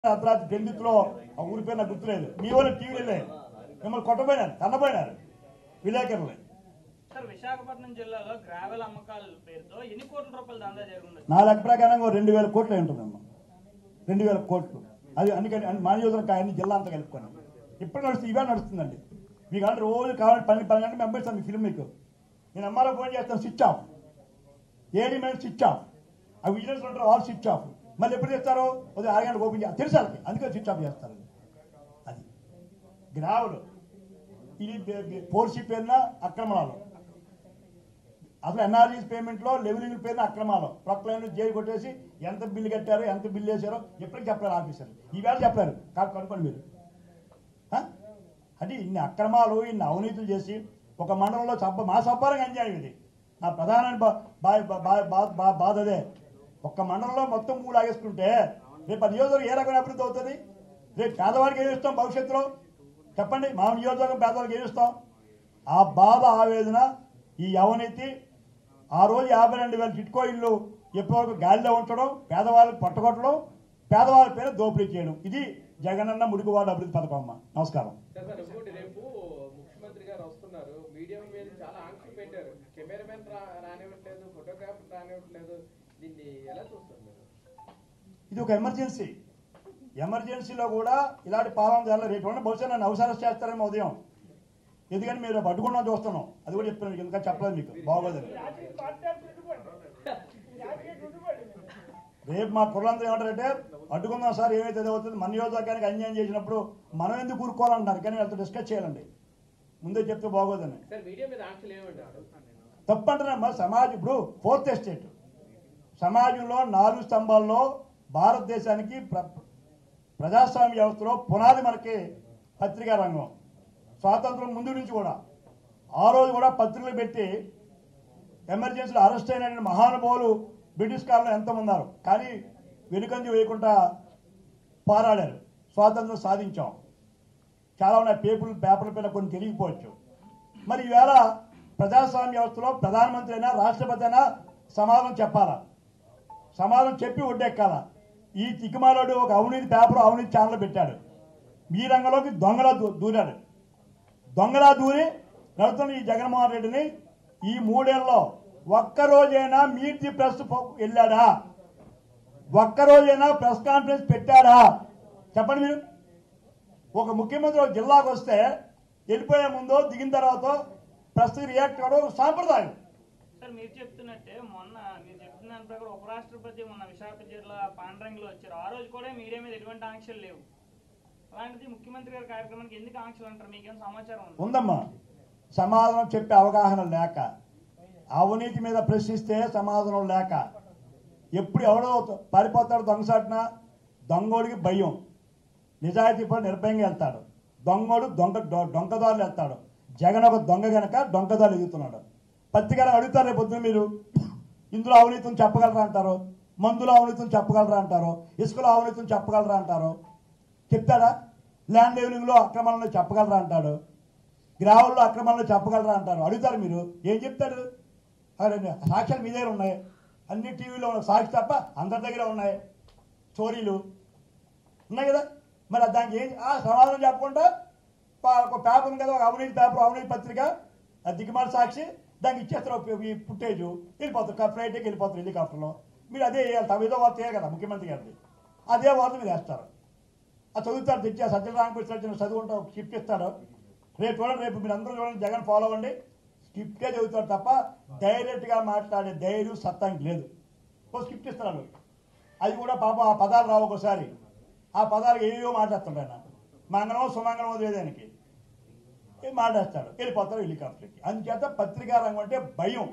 అర్ధరాత్రి పెళ్లిలో ఆ ఊరి పేరు నాకు గుర్తులేదు. మీ వాళ్ళు టీవీలే మిమ్మల్ని కొట్టబోయినారు, తన్నబోయినారు విలేకరులే. విశాఖపట్నం జిల్లాలో గ్రావెల్ అమ్మకాల పేరుతో ఎన్ని కోట్ల రూపాయలు దందా జరిగింది? నా లెక్క ప్రకారంగా 2000 కోట్లు ఉంటుందమ్మా. 2000 కోట్లు. అది అందుకని మా నియోజకవర్గం అన్ని జిల్లా అంతా కలుపుకొని ఇప్పుడు నడుస్తుంది. ఇవే నడుస్తుందండి. మీకు అంటే రోజు కావాలి 12 గంటలు పంపిస్తాను మీ ఫిల్మ్ మీకు. నేను అమ్మాలో ఫోన్ చేస్తాను, స్విచ్ ఆఫ్. ఏడీ మీద స్విచ్ ఆఫ్. ఆ విజిలెన్స్ ఉంటారు, వాళ్ళు స్విచ్ ఆఫ్. మళ్ళీ ఎప్పుడు చేస్తారు? ఉదయం 6 గంటలకు ఓపెన్ చేస్తారు, తెలుసు వాళ్ళకి, అందుకే స్విచ్ ఆఫ్ చేస్తారు. అది గ్రావులు. ఇది పోర్షి పేరున అక్రమణాలు. అసలు ఎన్ఆర్జీస్ పేమెంట్లో లెవెలింగ్ పేరున అక్రమాలు. ప్రొక్లైన్ జైలు కొట్టేసి ఎంత బిల్లు కట్టారో ఎంత బిల్లు వేసారో ఎప్పటికీ చెప్పారు ఆఫీసర్లు. ఈవేళ చెప్పారు కాదు, కనుక్కోండి మీరు. అంటే ఇన్ని అక్రమాలు, ఇన్ని అవినీతులు చేసి ఒక మండలంలో మా సబ్బాలకు అన్యాయం. ఇది నా ప్రధాన బాధ. అదే ఒక్క మండలంలో మొత్తం మూడు ఆగేసుకుంటే రేపు ఆ నియోజకవర్గం ఏ రకమైన అభివృద్ధి అవుతుంది? రేపు పేదవాడికి ఏమి ఇస్తాం భవిష్యత్తులో? చెప్పండి. మా నియోజకవర్గం పేదవాళ్ళకి ఏమి ఇస్తాం? ఆ బాధ, ఆవేదన, ఈ అవినీతి. ఆ రోజు 52,000 టిట్కో ఇల్లు ఎప్పటివరకు గాలిలో ఉంచడం, పేదవాళ్ళకి పట్టుకొట్టడం, పేదవాళ్ళ పేరు దోపిడీ చేయడం. ఇది జగనన్న ముడికివాడ అభివృద్ధి పథకం. అమ్మ నమస్కారం. రేపు ముఖ్యమంత్రి గారు వస్తున్నారు, మీడియం మీద చాలా ఆంక్షలు పెట్టారు. కెమెరామెన్ రానివ్వట్లేదు, ఫోటోగ్రాఫర్ రానివ్వట్లేదు. దీన్ని ఎలా చూస్తారు? ఇది ఒక ఎమర్జెన్సీ. ఎమర్జెన్సీలో కూడా ఇలాంటి పాలన జరగలేదు. రేపు బహుశా నన్ను అవసరం చేస్తారేమో ఉదయం. ఎందుకని మీరు పట్టుకున్నా చూస్తున్నాం. అది కూడా చెప్తున్నాను మీకు, ఎందుకంటే చెప్పలేదు మీకు, బాగోదని. రేపు మా కుర్రందరూ ఏమంటారంటే అడ్డుకుందాం సార్, ఏమైతే అవుతుంది, మన నియోజకవర్గానికి అన్యాయం చేసినప్పుడు మనం ఎందుకు కూరుకోవాలంటారు. కానీ వాళ్ళతో డిస్కస్ చేయాలండి, ముందే చెప్తే బాగోదని. తప్పంటున్నా సమాజం. ఇప్పుడు 4th ఎస్టేట్ సమాజంలో 4 స్తంభాల్లో భారతదేశానికి ప్రజాస్వామ్య వ్యవస్థలో పునాది మనకి పత్రికా రంగం. స్వాతంత్రం ముందు నుంచి కూడా ఆ రోజు కూడా పత్రికలు పెట్టి ఎమర్జెన్సీలో అరెస్ట్ అయిన మహానుభావులు బ్రిటిష్ కాలంలో ఎంతమంది ఉన్నారు. కానీ వెనుకంజ వేయకుండా పోరాడారు, స్వాతంత్రం సాధించాం. చాలా ఉన్నాయి పేపర్ల పైన, కొన్ని తెలియకపోవచ్చు. మరి ఈవేళ ప్రజాస్వామ్య వ్యవస్థలో ప్రధానమంత్రి అయినా రాష్ట్రపతి అయినా సమాధానం చెప్పాలా, సమాధానం చెప్పి ఒడ్డెక్కాలా. ఈ తిక్కుమాలోడు ఒక అవినీతి పేపర్, అవినీతి ఛానల్ పెట్టాడు. ఈ రంగంలోకి దొంగలా దూరాడు. దొంగలా దూరి నడుతున్న ఈ జగన్మోహన్ రెడ్డిని ఈ 3 ఏళ్ళలో ఒక్కరోజైనా మీట్ ది ప్రెస్ వెళ్ళాడా? ఒక్కరోజైనా ప్రెస్ కాన్ఫరెన్స్ పెట్టాడా? చెప్పండి మీరు. ఒక ముఖ్యమంత్రి ఒక జిల్లాకు వస్తే వెళ్ళిపోయే ముందు, దిగిన తర్వాత ప్రెస్ రియాక్ట్ అవ్వడం సాంప్రదాయం. సార్ మీరు చెప్తున్నట్టే మొన్న మీరు చెప్తున్న దాని ప్రకారం ఉపరాష్ట్రపతి మొన్న విశాఖ జిల్లా పాండ్రంగిలో వచ్చారు. ఆ రోజు కూడా మీడియా మీద ఎటువంటి ఆంక్షలు లేవు. అలాంటిది ముఖ్యమంత్రి గారి కార్యక్రమానికి ఎందుకు ఆంక్షలు అంటారు? మీకేం సమాచారం ఉందమ్మా? సమాధానం చెప్పే అవగాహన లేక, అవినీతి మీద ప్రశ్నిస్తే సమాధానం లేక, ఎప్పుడు ఎవడో పారిపోతాడు దొంగసాటున. దొంగోడికి భయం, నిజాయితీ పడి నిర్భయంగా వెళ్తాడు. దొంగోడు దొంగదారులు వెళ్తాడు. జగన్ ఒక దొంగ గనక దొంగదారులు ఎదుగుతున్నాడు. పత్రికలు అడుగుతారు రేపు పొద్దున, మీరు ఇందులో అవినీతిని చెప్పగలరా అంటారు, మందులో అవినీతిని చెప్పగలరా అంటారు, ఇసుకలో అవినీతిని చెప్పగలరా అంటారు. చెప్తాడా? ల్యాండ్ లెవెలింగ్లో అక్రమాలను చెప్పగలరా అంటాడు, గ్రావుల్లో అక్రమాలను చెప్పగలరా అంటారు. అడుగుతారు మీరు, ఏం చెప్తాడు? సాక్ష్యాలు మీ దగ్గర ఉన్నాయి, అన్ని టీవీలో సాక్షి తప్ప అందరి దగ్గర ఉన్నాయి, స్టోరీలు ఉన్నాయి కదా. మరి దానికి ఏం సమాధానం చెప్పకుండా ఒక పేపర్ ఉంది కదా, ఒక అవినీతి పేపర్, అవినీతి పత్రిక, దిగుమాల సాక్షి, దానికి ఇచ్చేస్తారు ఈ ఫుటేజ్, వెళ్ళిపోతారు ఫ్లైట్కి వెళ్ళిపోతారు హెలికాప్టర్లో. మీరు అదే వేయాలి, తమిదో వార్త వేయాలి కదా ముఖ్యమంత్రి గారిది, అదే వార్త మీరు వేస్తారు. అది చదువుతారు, తెచ్చా సత్యనారాయణ చదువుకుంటారు, స్క్రిప్ట్ ఇస్తాడు. రేపు చూడండి, రేపు మీరు అందరూ చూడండి, జగన్ ఫాలో అవ్వండి, స్క్రిప్టే చదువుతాడు తప్ప డైరెక్ట్గా మాట్లాడే ధైర్యం సత్తానికి లేదు. ఓ స్క్రిప్ట్ ఇస్తున్నాడు, అది కూడా పాపం ఆ పదాలు రావు ఒకసారి. ఆ పదాలు ఏవో మాట్లాడుతుంటాడు ఆయన, మంగళం సుమంగళం లేదానికి ఏం మాట్లాడతాడు, వెళ్ళిపోతారు హెలికాప్టర్కి. అందుచేత పత్రికా రంగం అంటే భయం.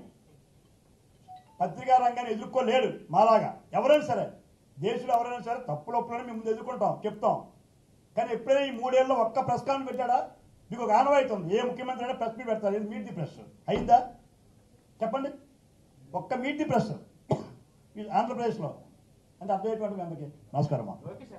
పత్రికా రంగాన్ని ఎదుర్కోలేడు మాలాగా. ఎవరైనా సరే దేశంలో ఎవరైనా సరే తప్పులొప్పులని మేము ముందు ఎదుర్కొంటాం, చెప్తాం. కానీ ఎప్పుడైనా ఈ 3 ఏళ్ళలో ఒక్క ప్రెస్ కాన్ఫరెన్స్ పెట్టాడా? మీకు ఒక ఆనవాయితీ ఉంది, ఏ ముఖ్యమంత్రి అయినా ప్రెస్ మీట్ పెడతారు. ఇది మీట్ ది ప్రెస్ అయిందా? చెప్పండి. ఒక్క మీట్ ది ప్రెస్ ఆంధ్రప్రదేశ్లో అంటే అర్థమైనటువంటి అందరికీ నమస్కారం.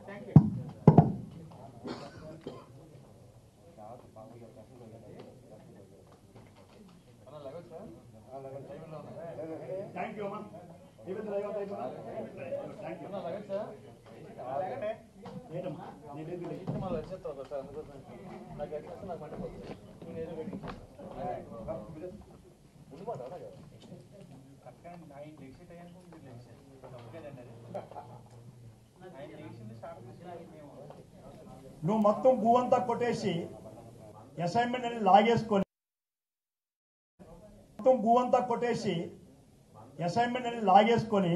థ్యాంక్ యూ అమ్మా. Thank you. నువ్వు మొత్తం భూ అంతా కొట్టేసి అసైన్మెంట్ అనేది లాగేసుకొని అసైన్మెంట్ అనేది లాగేసుకొని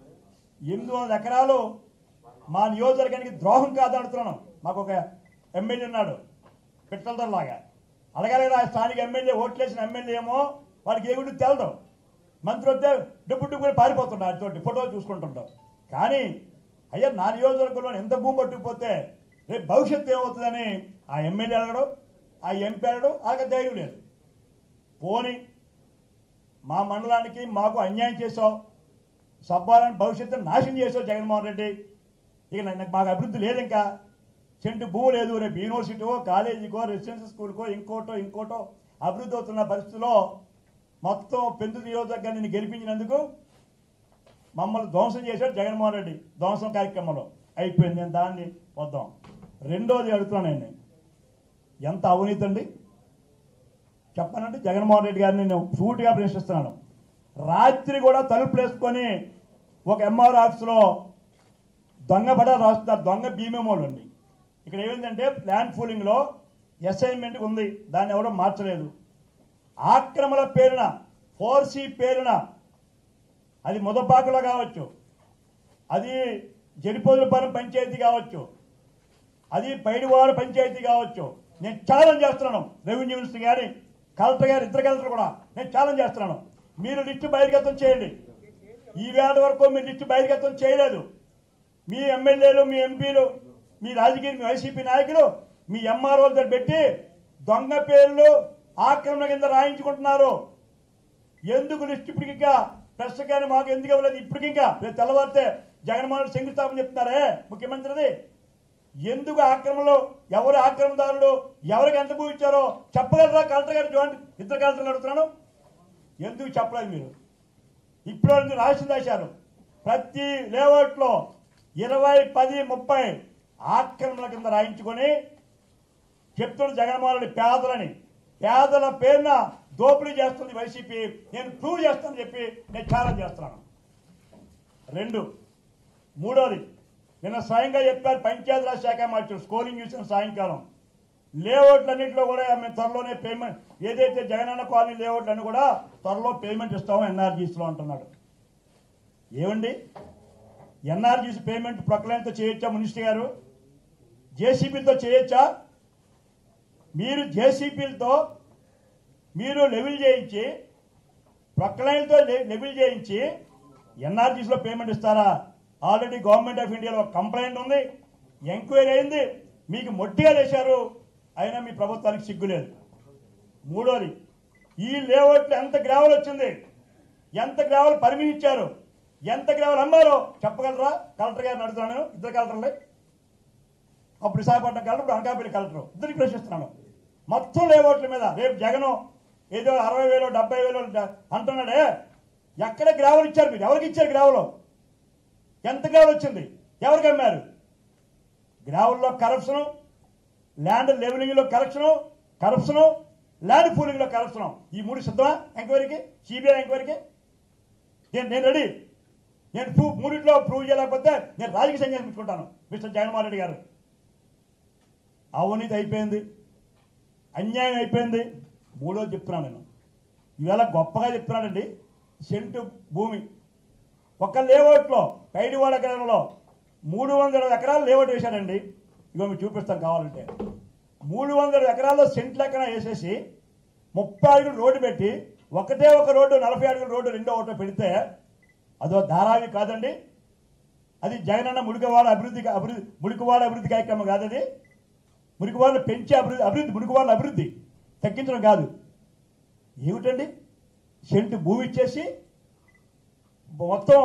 800 ఎకరాలు మా నియోజకవర్గానికి ద్రోహం కాదంటున్నాను. మాకు ఒక ఎమ్మెల్యే ఉన్నాడు పిట్టలదలాగా, అలాగే ఆ స్థానిక ఎమ్మెల్యే ఓట్లేసిన ఎమ్మెల్యే ఏమో వాడికి ఏమిటి తెలదు, మంత్రి వస్తే డిప్యూటీ పారిపోతుంటాడు, అటువంటి ఫోటో చూసుకుంటుంటాం. కానీ అయ్యా నా నియోజకవర్గంలో ఎంత భూమి పట్టుకుపోతే రేపు భవిష్యత్తు ఏమవుతుందని ఆ ఎమ్మెల్యే అడగడు, ఆ ఎంపీ అడగడు, అలాగే ధైర్యం లేదు. పోని మా మండలానికి మాకు అన్యాయం చేసావు, సబ్బాలని భవిష్యత్తు నాశనం చేసావు జగన్మోహన్ రెడ్డి. ఇక మాకు అభివృద్ధి లేదు, ఇంకా సెంటు భూమి లేదు. రేపు యూనివర్సిటీకో కాలేజీకో రెసిడెన్షియల్ స్కూల్కో ఇంకోటో అభివృద్ధి అవుతున్న పరిస్థితిలో మొత్తం పెందు నియోజకవర్గాన్ని గెలిపించినందుకు మమ్మల్ని ధ్వంసం చేశాడు జగన్మోహన్ రెడ్డి. ధ్వంసం కార్యక్రమంలో అయిపోయింది. నేను దాన్ని వద్దాం. రెండోది అడుగుతున్నాను, నేను ఎంత అవినీతి అండి చెప్పానంటే జగన్మోహన్ రెడ్డి గారిని నేను సూటిగా ప్రశ్నిస్తున్నాను. రాత్రి కూడా తలుపులు వేసుకొని ఒక ఎంఆర్ ఆఫీసులో దొంగ బడా రాస్తున్నారు, దొంగ బీమేమోలు అండి. ఇక్కడ ఏమైందంటే ప్లాన్ ఫూలింగ్లో అసైన్మెంట్ ఉంది, దాన్ని ఎవరో మార్చలేదు. ఆక్రమణ పేరున 4C పేరున అది ముదపాకులో కావచ్చు, అది జరిపోదులపురం పంచాయతీ కావచ్చు, అది పైడివాడ పంచాయతీ కావచ్చు. నేను ఛాలెంజ్ చేస్తున్నాను రెవెన్యూ మినిస్టర్ గారి, కలెక్టర్ గారు, ఇద్దరు కలెక్టర్ కూడా నేను ఛాలెంజ్ చేస్తున్నాను. మీరు లిస్టు బహిర్గతం చేయండి. ఈ వేళ వరకు మీరు లిస్టు బహిర్గతం చేయలేదు. మీ ఎమ్మెల్యేలు, మీ ఎంపీలు, మీ రాజకీయ, మీ వైసీపీ నాయకులు మీ ఎంఆర్ఓల దగ్గర పెట్టి దొంగ పేర్లు ఆక్రమణ కింద రాయించుకుంటున్నారు. ఎందుకు లిస్టు ఇప్పటికింకా ప్రెస్ కానీ మాకు ఎందుకు ఇవ్వలేదు? ఇప్పటికింకా రేపు తెల్లవారితే జగన్మోహన్ రెడ్డి శంకుస్థాపన చెప్తున్నారే ముఖ్యమంత్రిది. ఎందుకు ఆక్రమణలో ఎవరు ఆక్రమణదారుడు, ఎవరికి ఎంత భూ ఇచ్చారో చెప్పగలరా? కలెక్టర్ గారు జాయింట్ ఇద్దరు కలెక్టర్లు అడుగుతున్నాను, ఎందుకు చెప్పలేదు మీరు? ఇప్పుడు రాసి రాశారు ప్రతి లేఅవుట్లో 20, 10, 30 ఆక్రమణ కింద రాయించుకొని చెప్తున్న జగన్మోహన్ రెడ్డి పేదలని, పేదల పేరున దోపిడీ చేస్తుంది వైసీపీ. నేను ప్రూవ్ చేస్తానని చెప్పి నేను ఛాలెంజ్ చేస్తున్నాను. మూడోది నిన్న స్వయంగా చెప్పారు పంచాయతీరాజ్ శాఖ మార్చారు, స్కోరింగ్ చూసిన సాయంకాలం లేఅవుట్లన్నింటిలో కూడా మేము త్వరలోనే పేమెంట్, ఏదైతే జగనన్న కాలనీ లేఅవుట్లన్నీ కూడా త్వరలో పేమెంట్ ఇస్తామో ఎన్ఆర్జీస్లో అంటున్నాడు. ఏమండి ఎన్ఆర్జీసీ పేమెంట్ ప్రొక్లైన్తో చేయొచ్చా మినిస్టర్ గారు? జేసీబీలతో చేయొచ్చా? మీరు జేసీబీలతో మీరు లెవెల్ చేయించి, ప్రొక్లైన్తో లెవెల్ చేయించి ఎన్ఆర్జీసీలో పేమెంట్ ఇస్తారా? ఆల్రెడీ గవర్నమెంట్ ఆఫ్ ఇండియాలో కంప్లైంట్ ఉంది, ఎంక్వైరీ అయింది, మీకు మొట్టిగా వేశారు, అయినా మీ ప్రభుత్వానికి సిగ్గులేదు. మూడోది ఈ లేఅవుట్లో ఎంత గ్రావెల్ వచ్చింది, ఎంత గ్రావెల్ పర్మిషన్ ఇచ్చారు, ఎంత గ్రావెల్ అమ్మారో చెప్పగలరా? కలెక్టర్ గారిని అడుగుతున్నాను, ఇద్దరు కలెక్టర్లే, అప్పుడు విశాఖపట్నం కలెక్టర్, ఇప్పుడు అనకాపల్లి కలెక్టర్, ఇద్దరికి ప్రశ్నిస్తున్నాను. మొత్తం లేఅవుట్ల మీద రేపు జగన్ ఏదో 60,000 70,000 అంటున్నాడే, ఎక్కడ గ్రావెల్ ఇచ్చారు మీరు? ఎవరికి ఇచ్చారు గ్రావెల్? ఎంత గ్రావెల్ వచ్చింది? ఎవరికి అమ్మారు? గ్రావెల్లో కరప్షను, ల్యాండ్ లెవెలింగ్లో కరప్షను, ల్యాండ్ పూలింగ్లో కరప్షను. ఈ మూడు సిద్ధమా ఎంక్వైరీకి, సిబిఐ ఎంక్వైరీకి? నేను రెడీ. నేను మూడింటిలో ప్రూవ్ చేయలేకపోతే నేను రాజకీయ సన్యాసం పెట్టుకుంటాను. మిస్టర్ జగన్మోహన్ రెడ్డి గారు, అవినీతి అయిపోయింది, అన్యాయం అయిపోయింది. మూడోది చెప్తున్నాను నేను, ఇవాళ గొప్పగా చెప్తున్నానండి. సెంటు భూమి ఒక లేఅవుట్లో పైడివాడ గ్రామంలో 320 ఎకరాలు లేఅవుట్ వేశారండి. ఇగో మీకు చూపిస్తాను కావాలంటే. 320 ఎకరాల్లో సెంట్ లెక్కన వేసేసి 30 అడుగులు రోడ్డు పెట్టి, ఒకటే ఒక రోడ్డు 40 అడుగుల రోడ్డు రెండో ఒకటో పెడితే అదో ధారావి కాదండి. అది జగనన్న మురికివాడ అభివృద్ధి కార్యక్రమం కాదు. అది మురికివాడను పెంచే అభివృద్ధి మురికివాడల అభివృద్ధి తగ్గించడం కాదు. ఏమిటండి సెంటు భూమి ఇచ్చేసి మొత్తం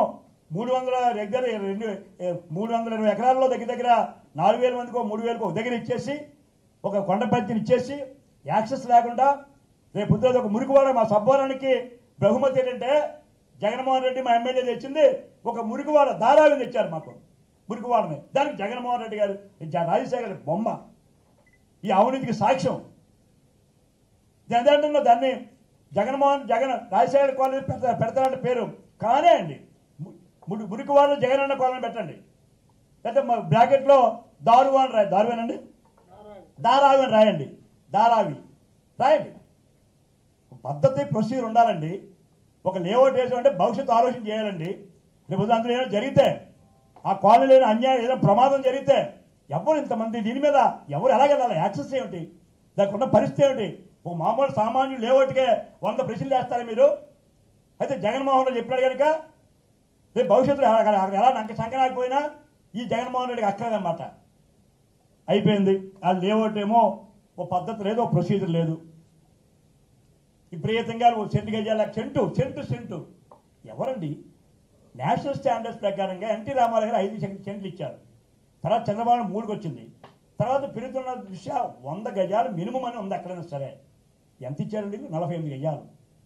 320 ఎకరాల్లో దగ్గర 4,000 మందికో 3,000కో దగ్గర ఇచ్చేసి, ఒక కొండ పంచిని ఇచ్చేసి యాక్సెస్ లేకుండా రేపు పొద్దున ఒక మురికివాడ మా సబ్బోరానికి బహుమతి ఏంటంటే జగన్మోహన్ రెడ్డి మా ఎమ్మెల్యే తెచ్చింది ఒక మురికివాడ ధారావిని తెచ్చారు. మాకు మురికివాడని. దానికి జగన్మోహన్ రెడ్డి గారు రాజశేఖర్ బొమ్మ, ఈ అవినీతికి సాక్ష్యం. అదేంటో దాన్ని జగన్ రాజశేఖర్ కాలనీ పెడతారంటే పేరు కానే అండి. మురికివాడలో జగన్ అన్న కాలనీ పెట్టండి, లేకపోతే బ్రాకెట్లో దారు అని రాయి, దారువేనండి, దారావి అని రాయండి, దారావి రాయండి. పద్ధతి ప్రొసీజర్ ఉండాలండి. ఒక లేఅవుట్ వేసామంటే భవిష్యత్తు ఆలోచన చేయాలండి. రేపు అందులో ఏదైనా జరిగితే, ఆ కాలనీలో ఏదైనా అన్యాయం, ఏదైనా ప్రమాదం జరిగితే ఎవరు ఇంతమంది దీని మీద ఎవరు ఎలాగెళ్ళాలి? యాక్సెస్ ఏమిటి? దానికి ఉన్న పరిస్థితి ఏమిటి? ఒక మామూలు సామాన్యులు లేఅవుట్కే 100 ప్రశ్నలు వేస్తారా మీరు? అయితే జగన్మోహన్ రెడ్డి చెప్పాడు కనుక రేపు భవిష్యత్తులో అక్కడ ఎలా సంకనాకపోయినా ఈ జగన్మోహన్ రెడ్డికి అక్కర్లేదన్నమాట. అయిపోయింది. ఆ లేఅవుట్ ఏమో ఓ పద్ధతి లేదు, ఓ ప్రొసీజర్ లేదు. విపరీతంగా సెంటు గజాల సెంటు ఎవరండి? నేషనల్ స్టాండర్డ్స్ ప్రకారంగా ఎన్టీ రామారావు గారు 5 సెంట్లు ఇచ్చారు. తర్వాత చంద్రబాబు 3కి వచ్చింది. తర్వాత పెరుగుతున్న దృష్ట్యా 100 గజాలు మినిమం అని ఉంది. ఎక్కడైనా సరే ఎంత ఇచ్చారండి? 48 గజాలు.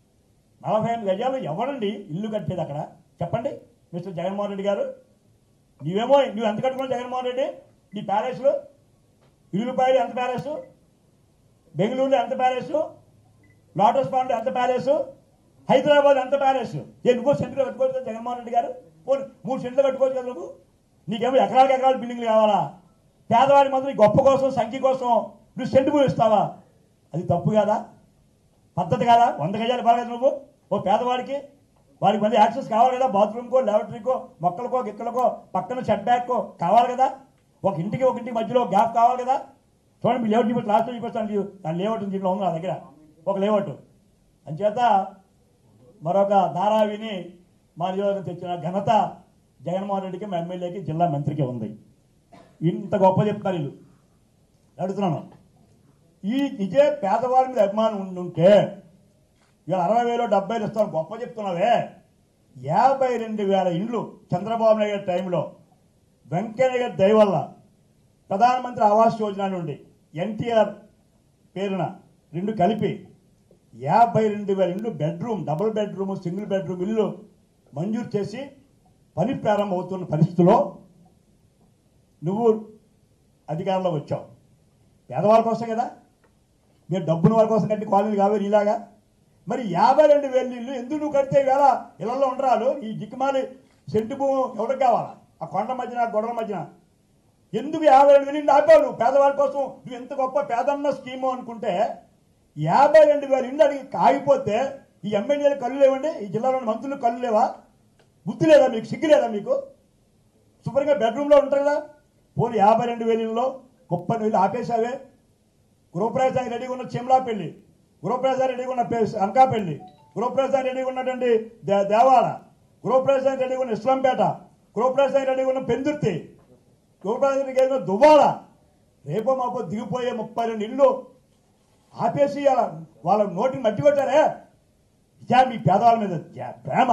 48 గజాలు ఎవరండి ఇల్లు కట్టేది అక్కడ? చెప్పండి మిస్టర్ జగన్మోహన్ రెడ్డి గారు. నువ్వు ఎంత కట్టుకున్నావు జగన్మోహన్ రెడ్డి? నీ ప్యాలెస్లో ఇల్లుపాయలు ఎంత ప్యాలెస్, బెంగళూరులో ఎంత ప్యాలెస్, లోటస్ పాండ్ ఎంత ప్యాలెస్, హైదరాబాద్ ఎంత ప్యాలెస్? నువ్వు సెంట్లు కట్టుకోవచ్చు కదా జగన్మోహన్ రెడ్డి గారు? 3 సెంట్లు కట్టుకోవచ్చు కదా నువ్వు? నీకేమో ఎకరాలు బిల్డింగ్లు కావాలా? పేదవాడి మాత్రం గొప్ప కోసం, సంఖ్య కోసం నువ్వు సెంటు భూమి ఇస్తావా? అది తప్పు కాదా? పద్ధతి కాదా? 100 గజాలు బాగా నువ్వు ఓ పేదవాడికి, వాడికి మళ్ళీ యాక్సెస్ కావాలి కదా, బాత్రూమ్కో, ల్యాబరేటరీకో, మొక్కలకో, గిక్కలకో, పక్కన సెట్ బ్యాక్కో కావాలి కదా, ఒక ఇంటికి మధ్యలో గ్యాప్ కావాలి కదా. చూడండి, మీ లేఅవుట్ చూపిస్తే లాస్ట్లో చూపిస్తాను. దాని లేఅవుట్ దీంట్లో ఉంది నా దగ్గర ఒక లేఅవుట్. అంచేత మరొక ధారావిని మా నియోజకవర్గం తెచ్చిన ఘనత జగన్మోహన్ రెడ్డికి, మా ఎమ్మెల్యేకి, జిల్లా మంత్రికి ఉంది. ఇంత గొప్ప చెప్తారు వీళ్ళు. అడుగుతున్నాను, ఈ నిజే పేదవాడి మీద అభిమానం ఉండుంటే ఇవాళ 60,000 70,000 ఇస్తాను గొప్ప చెప్తున్నావే. 52,000 ఇండ్లు చంద్రబాబు నాయుడు గారి టైంలో వెంకయ్య గారి దయ వల్ల ప్రధానమంత్రి ఆవాస్ యోజన నుండి ఎన్టీఆర్ పేరున 2 కలిపి 52,000 ఇండ్లు, bedroom, double bedroom, single bedroom ఇల్లు మంజూరు చేసి పని ప్రారంభమవుతున్న పరిస్థితిలో నువ్వు అధికారంలో వచ్చావు. పేదవాళ్ళ కోసం కదా, మీరు డబ్బున వాళ్ళ కోసం కట్టి కాలనీలు కావాలి ఇలాగా. మరి 52,000 ఇల్లు ఎందుకు నువ్వు కడితే వేళ ఇళ్లలో ఉండరాలు? ఈ దిక్కుమాలి సెంటు భూమి ఎవరికి కావాలా? ఆ కొండ మధ్యన, గొడవల మధ్యన ఎందుకు 52,000 ఇల్లు ఆపావు నువ్వు పేదవాళ్ళ కోసం? నువ్వు ఎంత గొప్ప పేదన్న స్కీము అనుకుంటే 52,000 ఇల్లు అడిగి ఆగిపోతే ఈ ఎమ్మెల్యేలు కళ్ళు లేవండి? ఈ జిల్లాలోని మంత్రులు కళ్ళు లేవా? బుద్ధి లేదా మీకు? సిగ్గు లేదా మీకు? శుభ్రంగా బెడ్రూమ్లో ఉంటారు కదా. పోనీ 52,000 ఇళ్ళలో 30,000 ఆపేశావే. గృహప్రవేశానికి రెడీగా ఉన్న చిమ్లాపల్లి, గృహప్రవేశానికి రెడీగా ఉన్న అనకాపల్లి, గృహప్రవేశానికి రెడీగా ఉన్నటువంటి దేవాడ, గృహప్రవేశానికి రెడీగా ఉన్న ఇస్లాంపేట, గృహప్రవేశానికి రెడీగా ఉన్న పెందుర్తి, గృహప్రవేశానికి రెడీగా ఉన్న దువ్వాడ, రేపో మాపో దిగిపోయే 32 ఇళ్ళు ఆపేసి వాళ్ళ నోటిని మట్టి కొట్టారే. ఇదే మీ పేదవాళ్ళ మీద ప్రేమ?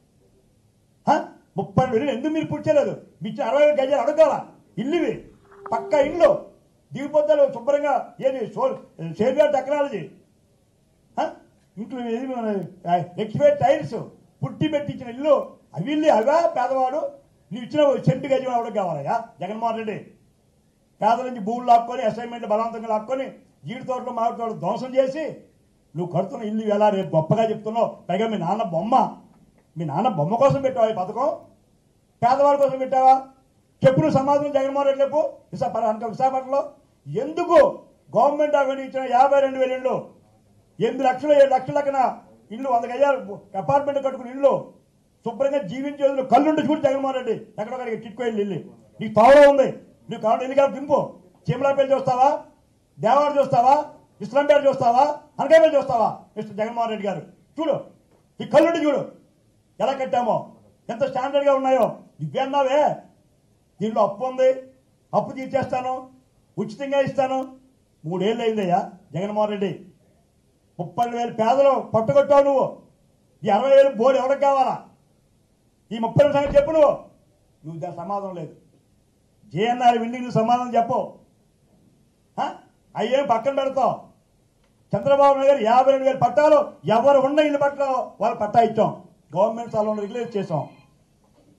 32 ఎందుకు మీరు పుట్టలేదు? మీ ఇచ్చిన 60 గజాలు అడగాల ఇల్లువి, పక్క ఇల్లు దిగిపోతారు శుభ్రంగా. ఏది షేర్వేర్ టెక్నాలజీ, ఇంట్లో ఎక్స్పైర్ టైల్స్, పుట్టి పెట్టించిన ఇల్లు, అవి ఇల్లు అవా పేదవాడు? నువ్వు ఇచ్చిన సెంటు గజం అవడం కావాలయా జగన్మోహన్ రెడ్డి? పేదల నుంచి భూములు లాక్కొని, అసైన్మెంట్లు బలవంతంగా లాక్కొని, జీడి తోటలు, మామిడి తోటలు ధ్వంసం చేసి నువ్వు కడుతున్న ఇల్లు ఎలా రేపు గొప్పగా చెప్తున్నావు? పైగా మీ నాన్న బొమ్మ కోసం పెట్టావా ఈ పథకం? పేదవాళ్ళ కోసం పెట్టావా? చెప్పు నువ్వు సమాధానం జగన్మోహన్ రెడ్డి చెప్పు. విశాఖపట్నంలో ఎందుకు గవర్నమెంట్ ఆఫ్ ఇండియా ఇచ్చిన 52,000 ఇళ్ళు, 8 లక్షలు 7 లక్షల లెక్కన ఇల్లు, 100 గజాలు అపార్ట్మెంట్ కట్టుకుని ఇల్లు, శుభ్రంగా జీవించే కళ్ళుండి చూడు జగన్మోహన్ రెడ్డి. ఎక్కడొక్కడికి చిట్కో ఇల్లు నీకు తోవలో ఉంది. నీకు కావాలి ఇల్లు కాదు దింపు. చీమలాపల్లి చూస్తావా, దేవాడ చూస్తావా, ఇస్లాంపేట చూస్తావా, అనకాపల్లి చూస్తావా? మిస్టర్ జగన్మోహన్ రెడ్డి గారు చూడు, ఈ కళ్ళుండి చూడు ఎలా కట్టామో, ఎంత స్టాండర్డ్గా ఉన్నాయో. ఇవేన్నావే దీంట్లో అప్పు ఉంది, అప్పు తీర్చేస్తాను, ఉచితంగా ఇస్తాను. 3 ఏళ్ళు అయిందయ్యా జగన్మోహన్ రెడ్డి. 32,000 పేదలు పట్టుకొట్టావు నువ్వు. ఈ 60,000 బోర్డు ఎవరికి కావాలా? ఈ 30 సంగతి చెప్పు నువ్వు దాని సమాధానం లేదు. జేఎన్ఆర్ విండింగ్ నువ్వు సమాధానం చెప్పు. అయ్యేం పక్కన పెడతావు. చంద్రబాబు నాయుడు గారు 52,000 పట్టాలు ఎవరు ఉన్న ఇల్లు పట్ల వాళ్ళు పట్టా ఇచ్చాం. గవర్నమెంట్ స్థలంలో రెగ్యులేట్ చేసాం.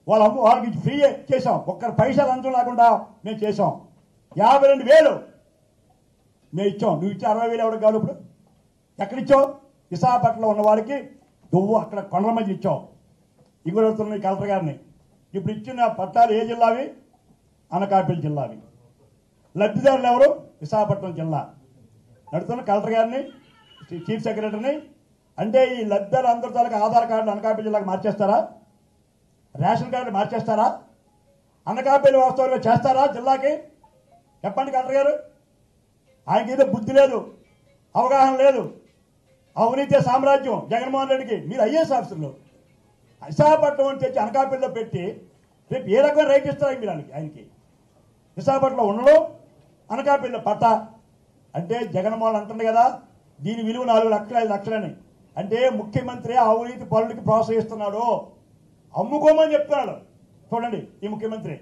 వాళ్ళకి ఫ్రీ చేసాం, ఒక్కరి పైసా లంచం లేకుండా మేము చేసాం. 52,000 మేము ఇచ్చాం. నువ్వు ఇచ్చే 60,000 ఎవరికి కాదు? ఇప్పుడు ఎక్కడిచ్చావు? విశాఖపట్నంలో ఉన్న వారికి నువ్వు అక్కడ కొండల మధ్య ఇచ్చావు. ఇంకోటి అడుగుతున్నాయి కలెక్టర్ గారిని, ఇప్పుడు ఇచ్చిన పట్టాలు ఏ జిల్లావి? అనకాపల్లి జిల్లావి. లబ్ధిదారులు ఎవరు? విశాఖపట్నం జిల్లా. నడుతున్న కలెక్టర్ గారిని, చీఫ్ సెక్రటరీని, అంటే ఈ లబ్ధిదారులు అందరి తాలూకా ఆధార్ కార్డులు అనకాపల్లి జిల్లాకి మార్చేస్తారా? రేషన్ కార్డులు మార్చేస్తారా? అనకాపల్లి వాస్తవంలో చేస్తారా జిల్లాకి? చెప్పండి కలెక్టర్ గారు. ఆయనకి ఏదో బుద్ధి లేదు, అవగాహన లేదు. అవినీతి సామ్రాజ్యం జగన్మోహన్ రెడ్డికి. మీరు ఐఏఎస్ ఆఫీసర్లు విశాఖపట్నం అని తెచ్చి అనకాపల్లిలో పెట్టి రేపు ఏ రకమైన రైట్ ఇస్తారు మీరు ఆయనకి? విశాఖపట్నంలో ఉండడం, అనకాపల్లిలో పట్ట అంటే జగన్మోహన్ అంటుంది కదా దీని విలువ 4 లక్షలు 5 లక్షలని. అంటే ముఖ్యమంత్రి అవినీతి పనులకి ప్రోత్సహిస్తున్నాడు, అమ్ముకోమని చెప్తున్నాడు. చూడండి ఈ ముఖ్యమంత్రి.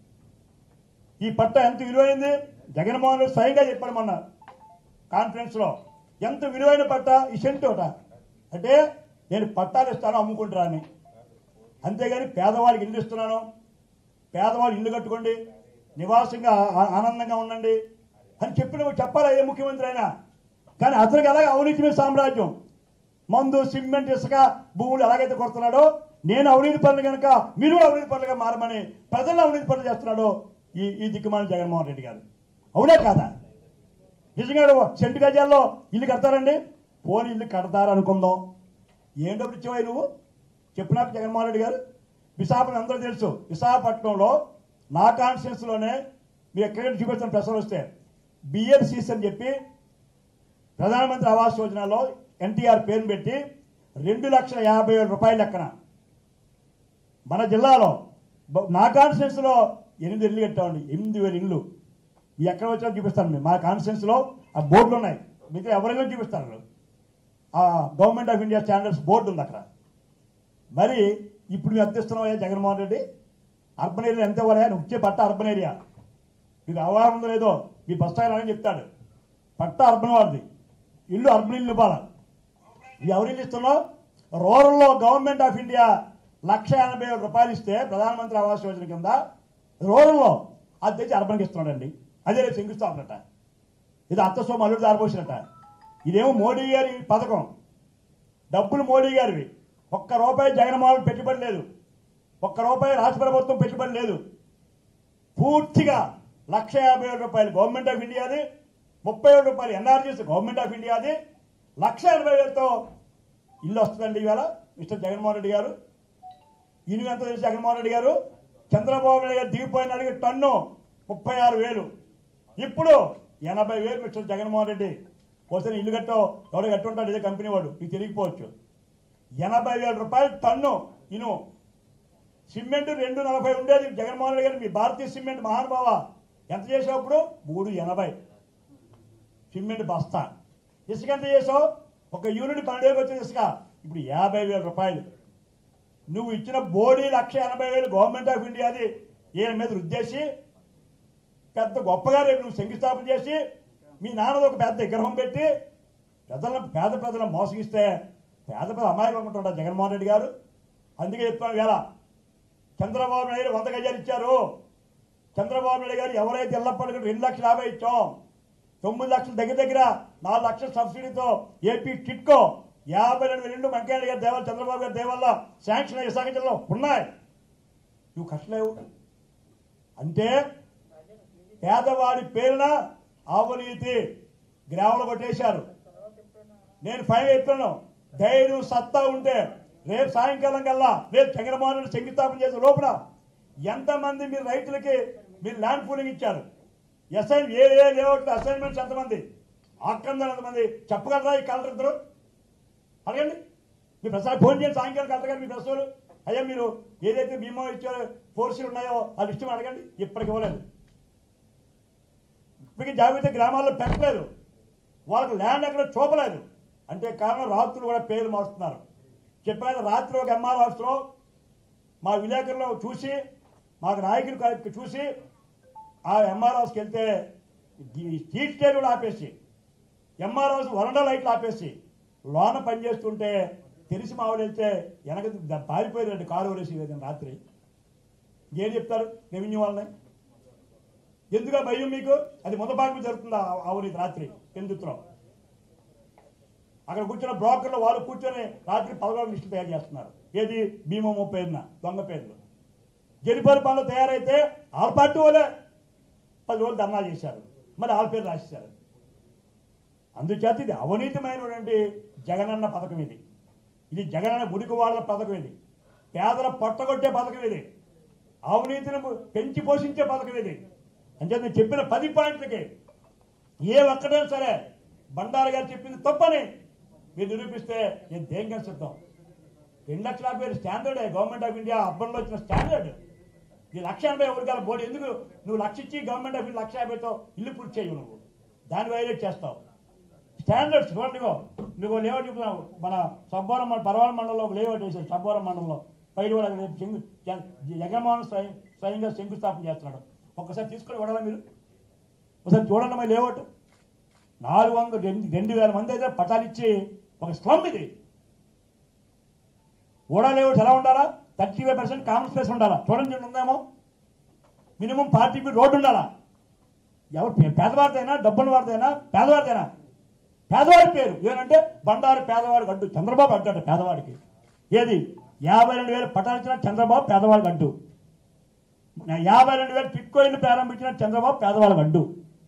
ఈ పట్ట ఎంత విలువైంది? జగన్మోహన్ రెడ్డి స్వయంగా చెప్పాడు మొన్న కాన్ఫరెన్స్లో. ఎంత విలువైన పట్ట ఈ సెంటోట అంటే నేను పట్టాలు ఇస్తాను అమ్ముకుంటారా అని. అంతేగాని పేదవాళ్ళకి ఇల్లు ఇస్తున్నాను, పేదవాళ్ళు ఇల్లు కట్టుకోండి, నివాసంగా ఆనందంగా ఉండండి అని చెప్పాలా ఏ ముఖ్యమంత్రి అయినా? కానీ అతనికి అలాగే అవినీతి మీద సామ్రాజ్యం. మందు, సిమెంట్, ఇసుక భూములు ఎలాగైతే కొడుతున్నాడో నేను అవినీతి పనులు కనుక మీరు అవినీతి పనులుగా మారమని ప్రజల్లో అవినీతి పనులు చేస్తున్నాడో ఈ దిక్కుమాలిన జగన్మోహన్ రెడ్డి గారు. అవునా కాదా? నిజంగా సెంటు గజాల్లో ఇల్లు కడతారండి? పోనీ ఇల్లు కడతారనుకుందాం. ఏం డబ్బులు ఇచ్చేవాయి నువ్వు? చెప్పినాక జగన్మోహన్ రెడ్డి గారు. విశాఖపట్నం అందరూ తెలుసు. విశాఖపట్నంలో నా కాన్స్టిట్యూన్సీలోనే మీరు ఎక్కడైనా చూపిస్తున్న ప్రశ్నలు వస్తే బిఎల్సీస్ అని చెప్పి ప్రధానమంత్రి ఆవాస్ యోజనలో ఎన్టీఆర్ పేరు పెట్టి 2,50,000 రూపాయలు లెక్కన మన జిల్లాలో నా కాన్స్టిట్యూన్సీలో 8 ఇళ్ళు కట్టామండి. 8,000 ఇళ్ళు. మీ ఎక్కడ వచ్చినా చూపిస్తాను. మేము మా కాన్స్టిట్యూన్సీలో ఆ బోర్డులు ఉన్నాయి, మీకు ఎవరైనా చూపిస్తారు. ఆ government of India standards board ఉంది అక్కడ. మరి ఇప్పుడు మేము అర్థిస్తున్నావా జగన్మోహన్ రెడ్డి? అర్బన్ ఏరియా ఎంత ఇవ్వాలి? నువ్వు ఇచ్చే పట్ట అర్బన్ ఏరియా. మీకు అవగాహన ఉందో లేదో మీ బస్టాయిల్ అని చెప్తాడు. పట్ట అర్బన్ వాళ్ళది, ఇల్లు అర్బన్ ఇల్లు ఇవ్వాలి. ఎవరు ఇల్లు ఇస్తున్నావు? రూరల్లో గవర్నమెంట్ ఆఫ్ ఇండియా 1,80,000 రూపాయలు ఇస్తే ప్రధానమంత్రి ఆవాస్ యోజన కింద రూరల్లో అది తెచ్చి అర్బన్కి ఇస్తున్నాడండి. అదే రేపు శంకుస్థాపనట. ఇది అత్తసోమ అల్లుడు దారిపోసినట్ట. ఇదేమో మోడీ గారి పథకం, డబ్బులు మోడీ గారివి. ₹1 జగన్మోహన్ పెట్టుబడి లేదు, ₹1 రాష్ట్ర ప్రభుత్వం పెట్టుబడి లేదు. పూర్తిగా 1,50,000 రూపాయలు గవర్నమెంట్ ఆఫ్ ఇండియాది, 30,000 రూపాయలు ఎన్ఆర్జీస్ గవర్నమెంట్ ఆఫ్ ఇండియాది, 1,80,000తో ఇల్లు వస్తుందండి ఇవాళ మిస్టర్ జగన్మోహన్ రెడ్డి గారు. ఇల్లు ఎంత తెలుసు జగన్మోహన్ రెడ్డి గారు? చంద్రబాబు నాయుడు గారు దిగిపోయిన అడిగి టన్ను 36,000, ఇప్పుడు 80,000 మిస్టర్ జగన్మోహన్ రెడ్డి. పోతే ఇల్లు కట్టో ఎవడో కట్టుంటాడు, ఇదే కంపెనీ వాడు, మీకు తెలియకపోవచ్చు. 80,000 రూపాయలు టన్ను ఇను. సిమెంట్ 240 ఉండేది జగన్మోహన్ రెడ్డి గారు. మీ భారతీయ సిమెంట్ మహానుభావ ఎంత చేసేప్పుడు? 380 సిమెంట్ బస్తా. ఇసుక ఎంత చేసావు? ఒక యూనిట్ 12,000 వచ్చింది ఇసుక, ఇప్పుడు 50,000 రూపాయలు. నువ్వు ఇచ్చిన బోడీ 1,80,000 గవర్నమెంట్ ఆఫ్ ఇండియాది ఈయన మీద రుద్దేసి పెద్ద గొప్పగా రేపు నువ్వు శంకుస్థాపన చేసి మీ నాన్నది ఒక పెద్ద విగ్రహం పెట్టి పేద ప్రజలను మోసగిస్తే పేద అమాయకులు అనుకుంటాడు జగన్మోహన్ రెడ్డి గారు. అందుకే చెప్తాను వేళ చంద్రబాబు నాయుడు 100 గజాలు ఇచ్చారు. చంద్రబాబు నాయుడు గారు ఎవరైతే ఇళ్లప్పటికీ 2,50,000 ఇచ్చాం, 9 లక్షలు దగ్గర 4 లక్షల సబ్సిడీతో ఏపీ టిట్కో 52,000 వెంకయ్య గారి దేవాల చంద్రబాబు గారి దేవల్ల శాంక్షన్ అయ్యే విశాఖ జిల్లాలో ఉన్నాయి. నువ్వు కట్టలేవు అంటే పేదవాడి పేరున అవినీతి గ్రామాలు కొట్టేశారు. నేను ఫైవ్ చెప్తున్నాను, ధైర్యం సత్తా ఉంటే రేపు సాయంకాలం కల్లా రేపు జగన్మోహన్ రెడ్డి శంకుస్థాపన చేసే లోపల ఎంతమంది మీరు రైతులకి మీరు ల్యాండ్ పూలింగ్ ఇచ్చారు? ఏ లేఅవుట్ అసైన్మెంట్స్ ఎంతమంది, ఆక్రమణ ఎంతమంది చెప్పగలరా? ఈ కలెక్టర్ ఇద్దరు అడగండి. మీ ప్రసాద్ ఫోన్ చేయండి సాయంకాలం కలెక్టర్ గారు. మీ ప్రశ్నలు అయ్యా మీరు ఏదైతే బీమా ఇచ్చారో ఫోర్సులు ఉన్నాయో ఆ లిస్టు అడగండి. ఇప్పటికి ఇవ్వలేదు. ఇప్పటికీ జాగ్రత్త గ్రామాల్లో పెట్టలేదు, వాళ్ళకి ల్యాండ్ ఎక్కడ చూపలేదు. అంటే కారణం రాత్రులు కూడా పేర్లు మారుస్తున్నారు. చెప్పారు రాత్రి ఒక ఎంఆర్ ఆఫీస్లో మా విలేకరులు చూసి మాకు నాయకులు చూసి ఆ ఎంఆర్ హౌస్కి వెళ్తే స్ట్రీట్ స్టైల్ కూడా ఆపేసి ఎంఆర్ హౌస్ వరండా లైట్లు ఆపేసి లోన పనిచేస్తుంటే తెలిసి మావిడ వెళ్తే వెనక పారిపోయారండి కారు వేసి రాత్రి. ఏం చెప్తారు రెవెన్యూ వాళ్ళని? ఎందుకు భయం మీకు? అది మొదటి జరుగుతుంది అవినీతి రాత్రి ఎందుకులో అక్కడ కూర్చున్న బ్రోకర్లు వాళ్ళు కూర్చొని రాత్రి 11 లిస్టులు తయారు చేస్తున్నారు. ఏది భీమమ్మ పేరున దొంగ పేర్లు. జరిపోని పనులు తయారైతే వాళ్ళ పార్టీ వాళ్ళే 10 రోజులు ధర్నా చేశారు, మరి వాళ్ళ పేరు రాసేశారు. అందుచేత ఇది అవినీతిమైనటువంటి జగనన్న పథకం. ఇది జగనన్న గుడికి వాళ్ళ పథకం. ఇది పేదల పొట్టగొట్టే పథకం. ఇది అవినీతిని పెంచి పోషించే పథకం. ఇది అంటే నేను చెప్పిన 10 పాయింట్లకి ఏ ఒక్కటైనా సరే బండారు గారు చెప్పింది తప్పని మీరు నిరూపిస్తే నేను దేనికై సిద్ధం. 2,50,000 స్టాండర్డ్ గవర్నమెంట్ ఆఫ్ ఇండియా అర్బన్లో వచ్చిన స్టాండర్డ్. ఈ 1,80,000 వర్గాల బోర్డు ఎందుకు నువ్వు 1,00,000 ఇచ్చి గవర్నమెంట్ ఆఫ్ ఇండియా 1,50,000తో ఇల్లు పూర్తి చేయవు. నువ్వు దాన్ని వైలేట్ చేస్తావు. స్టాండర్డ్స్ చూడండి. నువ్వు లేఅవుట్ చెప్తున్నావు. మన సబ్బవరం పర్వాల మండలంలో ఒక లేఅవుట్ వేసాడు. సబ్బవరం మండలంలో పైన జగన్మోహన్ స్వయంగా శంకుస్థాపన చేస్తున్నాడు. ఒక్కసారి తీసుకొని చూడాలా మీరు? ఒకసారి చూడండి. మరి లేఅవుట్ 2,000 మంది అయితే పట్టాలు ఇచ్చి ఒక స్లమ్. ఇది ఓడా లేఅవుట్స్ ఎలా ఉండాలా? 35% కామన్ స్పేస్ ఉండాలా? చూడండి ఉందేమో. మినిమం 40 ఫీట్ రోడ్డు ఉండాలా? ఎవరు పేదవారిదైనా డబ్బున్న వారిదైనా పేదవారిదైనా పేదవాడి పేరు ఏనంటే బండారు పేదవాడికి అడ్డు. చంద్రబాబు అడ్డు అంటే పేదవాడికి. ఏది 52,000 పట్టాలు ఇచ్చిన చంద్రబాబు పేదవాడికి అడ్డు. 52,000 టిట్కోయిన్లు ప్రారంభించిన చంద్రబాబు పేదవాళ్ళకి అడ్డు.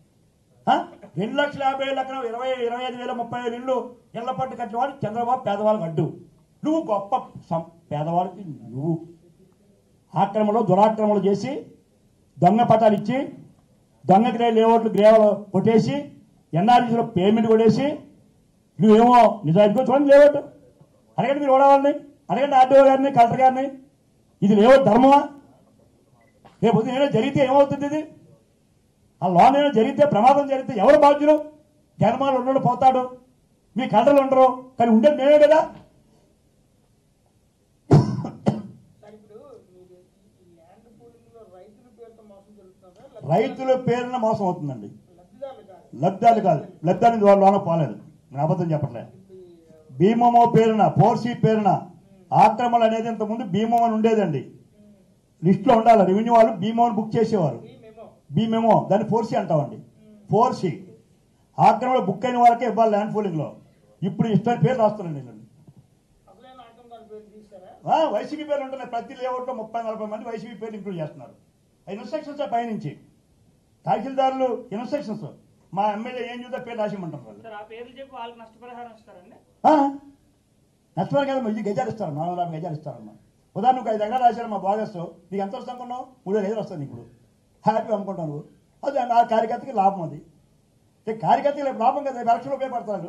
2,50,000 25,000 30,000 ఇళ్ళు ఇళ్ల పట్టు కట్టిన వాడు చంద్రబాబు పేదవాళ్ళకి అడ్డు. నువ్వు గొప్ప పేదవాడికి నువ్వు ఆక్రమణలో దురాక్రమణలు చేసి దొంగ పట్టాలు ఇచ్చి దొంగ లేఅవుట్లు గ్రేవలు కొట్టేసి ఎన్ఆర్జీలో పేమెంట్ కొట్టేసి నువ్వేమో నిజాయితీగా చూడండి. లేఅవుట్ అడగండి. మీరు ఓడవాళ్ళని అడగండి, ఆర్డీఓ గారిని కలెక్టర్ గారిని. ఇది లేఅవుట్ ధర్మమా? రేపు ఏమైనా జరిగితే ఏమవుతుంది? ఇది ఆ లోన్ ఏమైనా జరిగితే ప్రమాదం జరిగితే ఎవరు బాధ్యులు? జన్మాలు ఉన్నాడు పోతాడు, మీ కలెక్టర్లు ఉండరు, కానీ ఉండేది మేమే కదా. రైతుల పేరున మోసం అవుతుందండి. లబ్ధాలు కాదు. లబ్ధానికి వాళ్ళ లోన పోలేదు. నేను అబద్ధం చెప్పట్లేదు. భీమమో పేరున 4C పేరున ఆక్రమణ అనేది ఇంతకుముందు భీమమో అని ఉండేదండి. లిస్టులో ఉండాలి. రెవెన్యూ వాళ్ళు భీమోని బుక్ చేసేవారు. భీమేమో దాన్ని 4C అంటామండి. 4C ఆక్రమణ బుక్ అయిన వాళ్ళకే ఇవ్వాలి ల్యాండ్ పూలింగ్లో. ఇప్పుడు ఇష్టమైన పేరు రాస్తారండి. వైసీపీ పేర్లు ఉంటున్నాయి. ప్రతి లేఅవుట్లో 30-40 మంది వైసీపీ పేర్లు ఇంక్లూడ్ చేస్తున్నారు. ఇన్స్ట్రక్షన్స్ పైనుంచి తహసీల్దారులు ఇన్స్ట్రక్షన్స్. మా ఎమ్మెల్యే ఏం చూస్తే పేరు రాసిమంటారు వాళ్ళు. నష్టపరిహారం కదా. ఇది గజాలు ఇస్తారు. 450 గజాలు ఇస్తారమ్మా. ఉదాహరణకు 5 ఎకరాలు రాశారు మా బాగస్. నీకు ఎంత వస్తుంది అనుకున్నావు? 3,000 గజాలు వస్తుంది. ఇప్పుడు హ్యాపీగా అమ్ముకుంటాను. అది ఆ కార్యకర్తకి లాభం. అది కార్యకర్తకి లాభం కదా. 1,00,000 ఉపయోగపడతారు.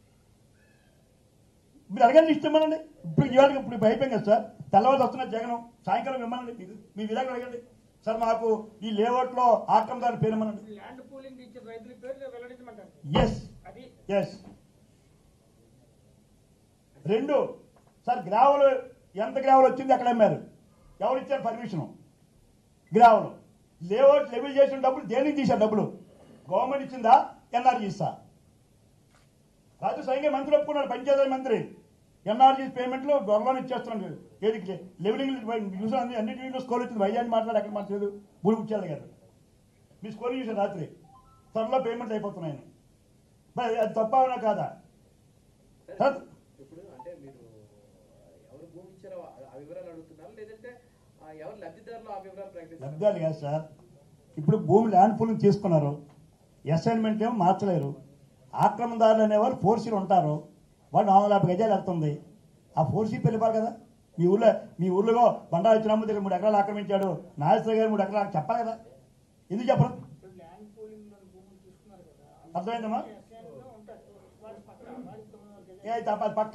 మీరు అడగండి ఇష్టమనండి. ఇప్పుడు ఇవాళ ఇప్పుడు అయిపోయింది కదా సార్. తెల్లవారు వస్తున్నారు జగన్. సాయంకాలం ఇవ్వమండి. మీ విధానం అడగండి సార్. మాకు ఈ లేఅవుట్లో ఆక్రమదారు పేరు ఇవ్వమండి. ఎస్ 2 సార్. గ్రావెల్ ఎంత గ్రావెల్ వచ్చింది? ఎక్కడ అమ్మారు? ఎవరు ఇచ్చారు పర్మిషన్? గ్రావెల్ లేఅవుట్ లెవెల్ చేసిన డబ్బులు దేనికి తీశారు? డబ్బులు గవర్నమెంట్ ఇచ్చిందా? ఎన్ఆర్జీ ఇస్తా? రాజు స్వయంగా మంత్రి ఒప్పుకున్నాడు. పంచాయతీ మంత్రి ఎన్ఆర్జీ పేమెంట్లు గవర్నమెంట్ ఇచ్చేస్తున్నాడు. ఏదికి లెవెలింగ్ చూసాను. అన్నింటిలో స్కోర్ వచ్చింది. వైజాగ్ మాట్లాడి అక్కడ మాట్లాడలేదు. బూడిపుచ్చాలి గారు మీ స్కోర్ చూసారు రాత్రి. త్వరలో పేమెంట్ అయిపోతున్నాయని. మరి అది తప్పవునా కాదా? ఇప్పుడు అంటే మీరు ఎవరు భూమి ఇచ్చారో ఆ వివరాలు అడుగుతున్నారు, లేదంటే ఎవరు లబ్ధిదారులు ఆ వివరాలు ప్రకటిస్తారు? లబ్ధిదారులు కాదు సార్. ఇప్పుడు భూమి ల్యాండ్ పూలింగ్ తీసుకున్నారు. అసైన్మెంట్ ఏమో మార్చలేరు. ఆక్రమణదారులు అనేవారు 4Cలు ఉంటారు. వాడు 450 గజాలు వెళ్తుంది. ఆ 4C వెళ్ళిపోరు కదా. మీ ఊర్లో బండారు వచ్చినప్పుడు దగ్గర 3 ఎకరాలు ఆక్రమించాడు. నాగేశ్వర గారు 3 ఎకరాలు చెప్పాలి కదా. ఎందుకు చెప్పరు? అర్థమైందమ్మా? అది పక్క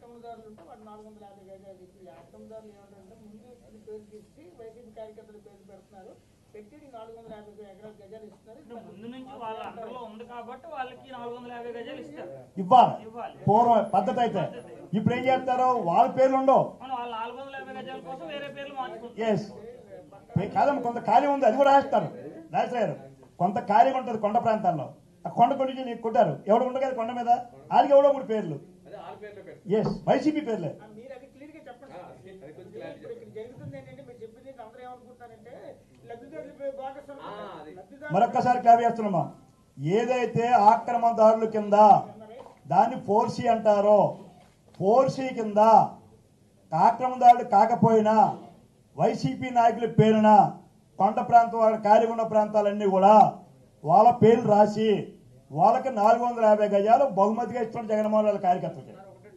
ఇవ్వాలి. పూర్వం పద్ధతి అయితే ఇప్పుడు ఏం చేస్తారు? వాళ్ళ పేర్లు ఉండవు. కాదమ్మా, కొంత ఖాళీ ఉంది. అది కూడా రాస్తారు. రాశారు. కొంత ఖాళీ ఉంటుంది కొండ ప్రాంతాల్లో. ఆ కొండ కొండ నీకు కొట్టారు. ఎవడు ఉండదు కదా కొండ మీద. వాళ్ళకి ఎవడో 3 పేర్లు. ఎస్ వైసీపీ పేర్లే. జరుగుతుంది ఏంటంటే మీరు చెప్పింది అందరూ ఏమనుకుంటున్నారు మరొక్కసారి క్లారిఫై చేస్తున్నామా, ఏదైతే ఆక్రమణదారుల కింద దాన్ని 4C అంటారో 4C కింద ఆక్రమణదారులు కాకపోయినా వైసీపీ నాయకుల పేరున కొండ ప్రాంతం వాళ్ళ ఖాళీ ఉన్న ప్రాంతాలన్నీ కూడా వాళ్ళ పేర్లు రాసి వాళ్ళకి 450 గజాలు బహుమతిగా ఇస్తున్న జగన్మోహన్ రెడ్డి కార్యకర్తలకి.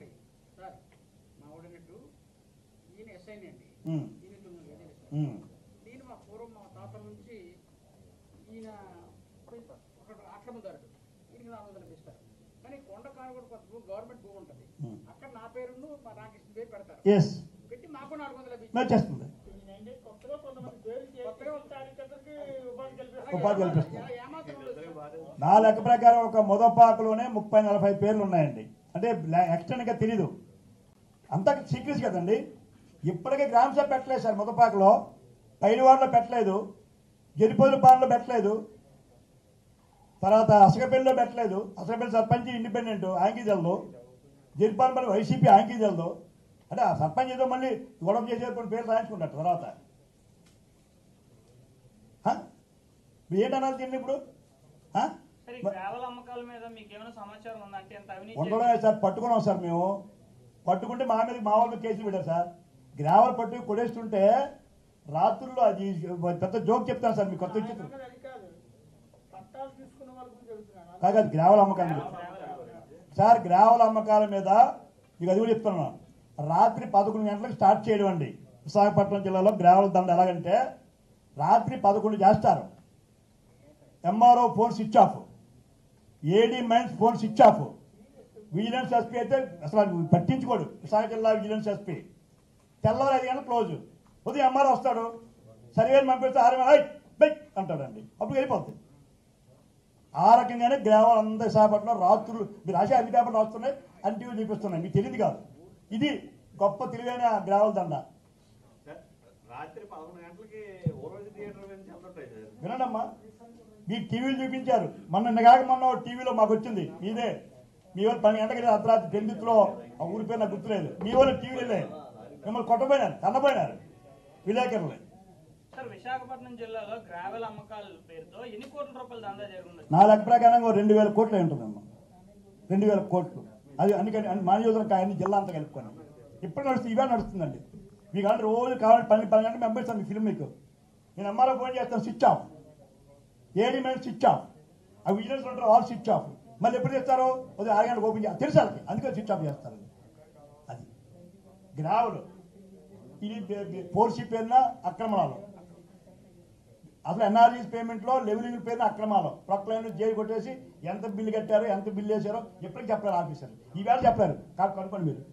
నేను మా పూర్వం మా తాతల నుంచి ఈయన ఆక్రమదారుడు ఈయనకి 400 ఇస్తారు. కానీ కొండ కానుగోడు కొంత గవర్నమెంట్ భూమి ఉంటుంది, అక్కడ నా పేరును మా రామకృష్ణ పేరు పెడతారు, పెట్టి మాకు 400 చేస్తుంది. ఉపాధి కల్పిస్తుంది. నా లెక్క ప్రకారం ఒక మొదపాకులోనే 30-40 పేర్లు ఉన్నాయండి. అంటే ఎక్స్టెండ్గా తెలీదు, అంతా సీక్రెట్స్ కదండి. ఇప్పటికే గ్రామ సభ పెట్టలేదు సార్, మొదపాకులో పైడివాడలో పెట్టలేదు, జరిపోదులపాలెంలో పెట్టలేదు, తర్వాత అసగపల్లిలో పెట్టలేదు. అసగపల్లి సర్పంచ్ ఇండిపెండెంట్ ఆయనకి తెలదు, జరిపాలెం వైసీపీ ఆయనకి తెలదు. అంటే ఆ సర్పంచ్ ఏదో మళ్ళీ గొడవ చేసే కొన్ని పేర్లు రాయించుకుంటారు. తర్వాత ఏంటన్నారు దీన్ని ఇప్పుడు ఉండడమే సార్. పట్టుకున్నాం సార్, మేము పట్టుకుంటే మా మీద మా వాళ్ళ కేసులు పెట్టారు సార్. గ్రావల్ పట్టు కొడేస్తుంటే రాత్రుల్లో అది పెద్ద జోక్ చెప్తాను సార్, మీకు కొత్త చిత్రం కాదు. గ్రావల్ అమ్మకాల మీద సార్, గ్రావల్ అమ్మకాల మీద మీకు అది కూడా చెప్తున్నాను. రాత్రి 11 గంటలకు స్టార్ట్ చేయడం అండి. విశాఖపట్నం జిల్లాలో గ్రావల్ దండ ఎలాగంటే రాత్రి 11 చేస్తారు. MRO phone switch off, AD mines phone switch off, vigilance SP అయితే అసలు పట్టించుకోడు. విశాఖ జిల్లా విజిలెన్స్ ఎస్పీ తెల్లవారు 5 గంటలకు క్లోజ్. ఉదయం ఎంఆర్ఓ వస్తాడు, సర్వేని పంపిస్తే 6 అంటాడండి, అప్పుడు వెళ్ళిపోతుంది. ఆ రకంగానే గ్రామాలు అంతా విశాఖపట్నం రాత్రులు మీరు రాసే అన్ని పేపర్లు రాస్తున్నాయి, అన్ని టీవీ చూపిస్తున్నాయి. మీకు తెలియదు కాదు, ఇది గొప్ప తెలివైన గ్రామాల దండ. వినండమ్మా, మీకు టీవీలు చూపించారు. మొన్న టీవీలో మాకు వచ్చింది ఇదే. మీ వాళ్ళు 12 గంటలకి అర్ధరాత్రి పెందుతులో ఆ ఊరి పేరు నాకు గుర్తులేదు. మీ వాళ్ళు టీవీలే మిమ్మల్ని కొట్టపోయినారు, కన్నపోయినారు విలేకరులే. విశాఖపట్నం జిల్లాలో గ్రావెల్ అమ్మకాల పేరుతో ఎన్ని కోట్ల రూపాయలు దందా జరుగుతుంది? నా లెక్క ప్రకారంగా 2000 కోట్లు ఉంటుందమ్మా. 2000 కోట్లు. అది అందుకని మన యోజన అన్ని జిల్లా అంతా కలుపుకొని ఇప్పుడు నడుస్తుంది. ఇవే నడుస్తుందండి. మీకు అంటే రోజు కావాలి 12 గంటలు పంపిస్తాను మీ ఫిల్మ్ మీకు. నేను అమ్మాలో ఫోన్ చేస్తాను, switch off. AD mines switch off, ఆ విజిలెన్స్ ఉంటారు వాళ్ళు స్విచ్ ఆఫ్. మళ్ళీ ఎప్పుడు చేస్తారు? ఉదయం 6 గంటలకు ఓపెన్ చేస్తారు, తెలుసు వాళ్ళకి, అందుకే స్విచ్ ఆఫ్ చేస్తారు. అది గ్రావులు. ఇది 4C పేరున అక్రమణాలు. అసలు ఎన్ఆర్జీస్ పేమెంట్లో లెవెలింగ్ పేరున అక్రమాలు. ప్రొక్లైన్ జైలు కొట్టేసి ఎంత బిల్లు కట్టారో ఎంత బిల్లు వేసారో ఎప్పటికి చెప్పారు ఆఫీసర్లు. ఈవేళ చెప్పారు కాదు, కనుక్కోండి మీరు.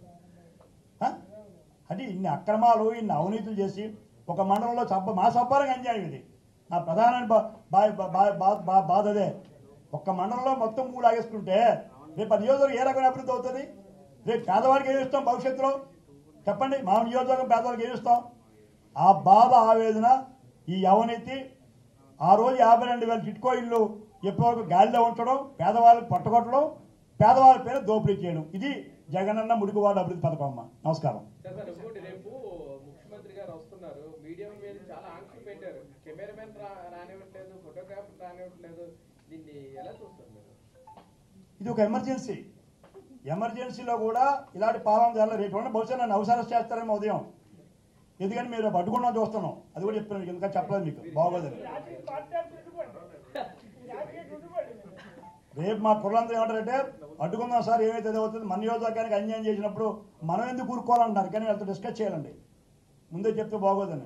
అంటే ఇన్ని అక్రమాలు, ఇన్ని అవినీతులు చేసి ఒక మండలంలో మా సబ్బారంగా అన్యాయం ఇది. నా ప్రధాన బాధ అదే. ఒక్క మండలంలో మొత్తం 3 ఆగేసుకుంటే రేపు ఆ నియోజకవర్గం ఏ రకమైన అభివృద్ధి అవుతుంది? రేపు పేదవాడికి ఏమి ఇస్తాం భవిష్యత్తులో? చెప్పండి, మా నియోజకవర్గం పేదవాళ్ళకి ఏమి ఇస్తాం? ఆ బాధ, ఆవేదన, ఈ అవినీతి, ఆ రోజు 52,000 టిట్కో ఇల్లు ఎప్పటివరకు గాలిలో ఉంచడం, పేదవాళ్ళకి పట్టుకొట్టడం, పేదవాళ్ళ పేరు దోపిడీ చేయడం, ఇది జగనన్న ముడికివాడ అభివృద్ధి పథకం అమ్మ. నమస్కారం. రేపు ముఖ్యమంత్రి గారు వస్తున్నారు, మీడియం మీద చాలా ఆంక్షలు పెట్టారు. కెమెరామెన్ రానివ్వట్లేదు, ఫోటోగ్రాఫర్ రానివ్వట్లేదు, దీన్ని ఎలా చూస్తారు మీరు? ఇది ఒక ఎమర్జెన్సీ. ఎమర్జెన్సీలో కూడా ఇలాంటి పాలన జరగలేదు. రేపు బహుశా నన్ను అవసరం చేస్తారేమో ఉదయం. ఎందుకని మీరు అడ్డుకున్నా చూస్తున్నాం, అది కూడా చెప్తున్నాను మీకు, ఇంకా చెప్పలేదు మీకు బాగోదని. రేపు మా కుర్రందరూ ఏమంటారంటే అడ్డుకుందాం సార్, ఏమైతే అవుతుంది, మన నియోజకవర్గానికి అన్యాయం చేసినప్పుడు మనం ఎందుకు కూరుకోవాలంటారు. కానీ వాళ్ళతో డిస్కస్ చేయాలండి, ముందే చెప్తే బాగోదని.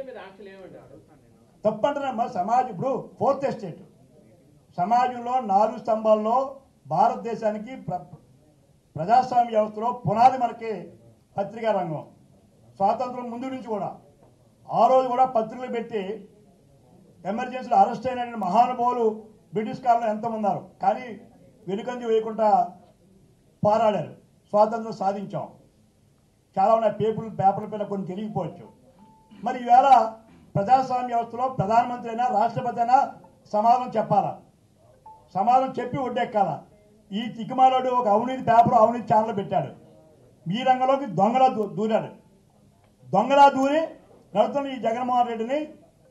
తప్పంటున్నా సమాజం. ఇప్పుడు 4th ఎస్టేట్ సమాజంలో 4 స్తంభాల్లో భారతదేశానికి ప్రజాస్వామ్య వ్యవస్థలో పునాది మనకి పత్రికా రంగం. స్వాతంత్రం ముందు నుంచి కూడా ఆ రోజు కూడా పత్రికలు పెట్టి ఎమర్జెన్సీలో అరెస్ట్ అయిన మహానుభావులు బ్రిటిష్ కాలంలో ఎంతమంది ఉన్నారు, కానీ వెనుకంజ వేయకుండా పోరాడారు. స్వాతంత్రం సాధించాం. చాలా ఉన్నాయి పేపర్ల పైన కొన్ని తెలియకపోవచ్చు. మరి ఈవేళ ప్రజాస్వామ్య వ్యవస్థలో ప్రధానమంత్రి అయినా రాష్ట్రపతి అయినా సమాధానం చెప్పాలా, సమాధానం చెప్పి ఒడ్డెక్కాలా. ఈ తిక్కుమాలోడు ఒక అవినీతి పేపర్, అవినీతి ఛానల్ పెట్టాడు. ఈ రంగంలోకి దొంగలా దూరాడు. దొంగలా దూరి నడుతున్న ఈ జగన్మోహన్ రెడ్డిని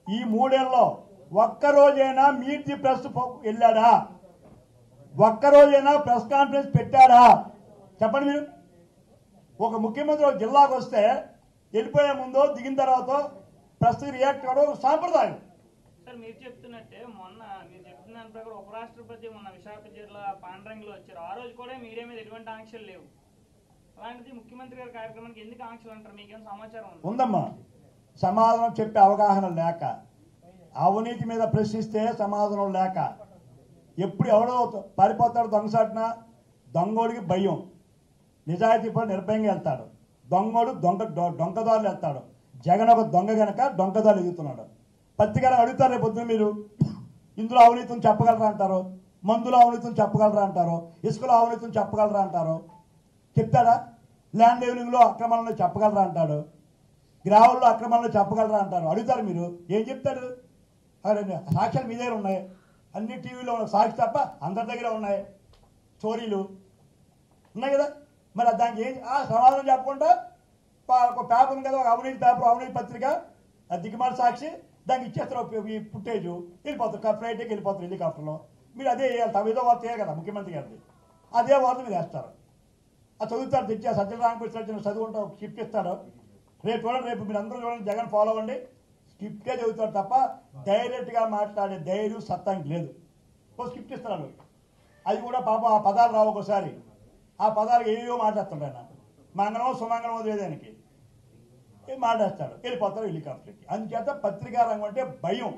ఈ 3 ఏళ్ళలో ఒక్కరోజైనా మీట్ ది ప్రెస్ వెళ్ళాడా? ఒక్కరోజైనా ప్రెస్ కాన్ఫరెన్స్ పెట్టాడా? చెప్పండి మీరు. ఒక ముఖ్యమంత్రి ఒక జిల్లాకు వస్తే వెళ్ళిపోయే ముందు దిగిన తర్వాత ప్రెస్ రియాక్ట్ అవ్వడం సాంప్రదాయం. సార్ మీరు చెప్తున్నట్టే మొన్న మీరు చెప్తున్న దాని ప్రకారం ఉపరాష్ట్రపతి మొన్న విశాఖ జిల్లా పాండ్రంగిలో వచ్చారు. ఆ రోజు కూడా మీడియా మీద ఎటువంటి ఆంక్షలు లేవు. అలాంటిది ముఖ్యమంత్రి గారి కార్యక్రమానికి ఎందుకు ఆంక్షలు అంటారు? మీకేమైనా సమాచారం ఉందమ్మా. సమాధానం చెప్పే అవగాహన లేక, అవినీతి మీద ప్రశ్నిస్తే సమాధానం లేక, ఎప్పుడు ఎవడో పారిపోతాడు దొంగసాటున, దొంగోడికి భయం, నిజాయితీ పడి నిర్భయంగా వెళ్తాడు, దొంగోడు దొంగదారులు వెళ్తాడు. జగన్ ఒక దొంగ గనక దొంగదారులు ఎదుగుతున్నాడు. పత్రికలు అడుగుతారు రేపు పొద్దున మీరు, ఇందులో అవినీతిని చెప్పగలరా అంటారు, మందులో అవినీతిని చెప్పగలరా అంటారు, ఇసుకలో అవినీతిని చెప్పగలరా అంటారు. చెప్తాడా? ల్యాండ్ లెవెలింగ్లో అక్రమాలను చెప్పగలరా అంటాడు, గ్రావుల్లో అక్రమాలను చెప్పగలరా అంటారు. అడుగుతారు మీరు, ఏం చెప్తారు? సాక్ష్యాలు మీ దగ్గర ఉన్నాయి, అన్ని టీవీలో సాక్షి తప్ప అందరి దగ్గర ఉన్నాయి, స్టోరీలు ఉన్నాయి కదా. మరి దానికి ఏం సమాధానం చెప్పకుండా ఒక పేపర్ ఉంది కదా, ఒక అవినీతి పేపర్, అవినీతి పత్రిక, దిగుమాల సాక్షి, దానికి ఇచ్చేస్తారు ఈ ఫుటేజ్, వెళ్ళిపోతారు ఫ్లైట్కి వెళ్ళిపోతారు హెలికాప్టర్లో. మీరు అదే వేయాలి, తమేదో వార్త వేయాలి కదా ముఖ్యమంత్రి గారిది, అదే వార్త మీరు వేస్తారు. అది చదువుతారు, తెచ్చా సత్యనారాయణ చదువుకుంటారు, స్క్రిప్ట్ ఇస్తాడు. రేపు చూడండి, రేపు మీరు అందరూ చూడండి, జగన్ ఫాలో అవ్వండి, స్క్రిప్టే చదువుతాడు తప్ప డైరెక్ట్గా మాట్లాడే ధైర్యం సత్తానికి లేదు. ఓ స్క్రిప్ట్ ఇస్తున్నాడు, అది కూడా పాపం ఆ పదాలు రావు ఒకసారి, ఆ పదాలకు ఏవో మాట్లాడుతుంటాడు. ఆయన మంగళం సుమంగళం వదిలేదానికి ఏం మాట్లాడతాడు, వెళ్ళిపోతారు హెలికాప్టర్కి. అందుచేత పత్రికా రంగం అంటే భయం.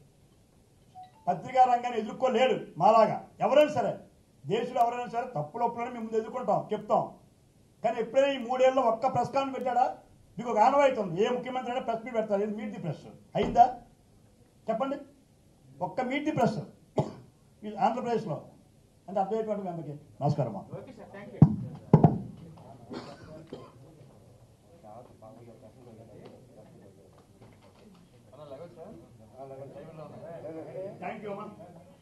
పత్రికా రంగాన్ని ఎదుర్కోలేడు మాలాగా. ఎవరైనా సరే దేశంలో ఎవరైనా సరే తప్పులొప్పులని మేము ముందు ఎదుర్కొంటాం, చెప్తాం. కానీ ఎప్పుడైనా ఈ 3 ఏళ్ళలో ఒక్క ప్రెస్ కాన్ఫరెన్స్ పెట్టాడా? మీకు ఒక ఆనవాయితీ ఉంది, ఏ ముఖ్యమంత్రి అయినా ప్రెస్ మీట్ పెడతారు. ఇది మీట్ ది ప్రెస్ అయిందా? చెప్పండి. ఒక్క మీట్ ది ప్రెస్ ఆంధ్రప్రదేశ్లో అంటే అర్థమైనటువంటి అందరికీ నమస్కారం. థ్యాంక్ యూ అమ్మా.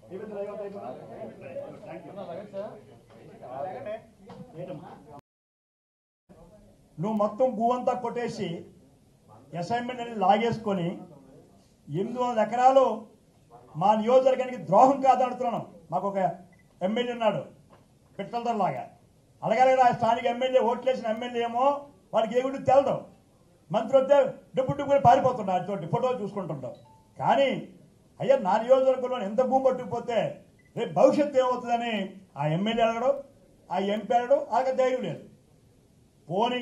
నువ్వు మొత్తం భూ అంతా కొట్టేసి అసైన్మెంట్ అనేది లాగేసుకొని 800 ఎకరాలు మా నియోజకవర్గానికి ద్రోహం కాదడుతున్నాను. మాకు ఒక ఎమ్మెల్యే ఉన్నాడు పిట్టలదలాగా, అడగాలి ఆ స్థానిక ఎమ్మెల్యే, ఓట్లేసిన ఎమ్మెల్యే ఏమో వాడికి ఏమిటి తెలదు. మంత్రి వస్తే డుబ్బుని పారిపోతుంటాడు, అటువంటి ఫోటోలు చూసుకుంటుంటాం. కానీ అయ్యా నా నియోజకవర్గంలో ఎంత భూమి పట్టుకుపోతే రేపు భవిష్యత్తు ఏమవుతుందని ఆ ఎమ్మెల్యే అడగడు, ఆ ఎంపీ అడగడు, వాళ్ళకి ధైర్యం లేదు. పోని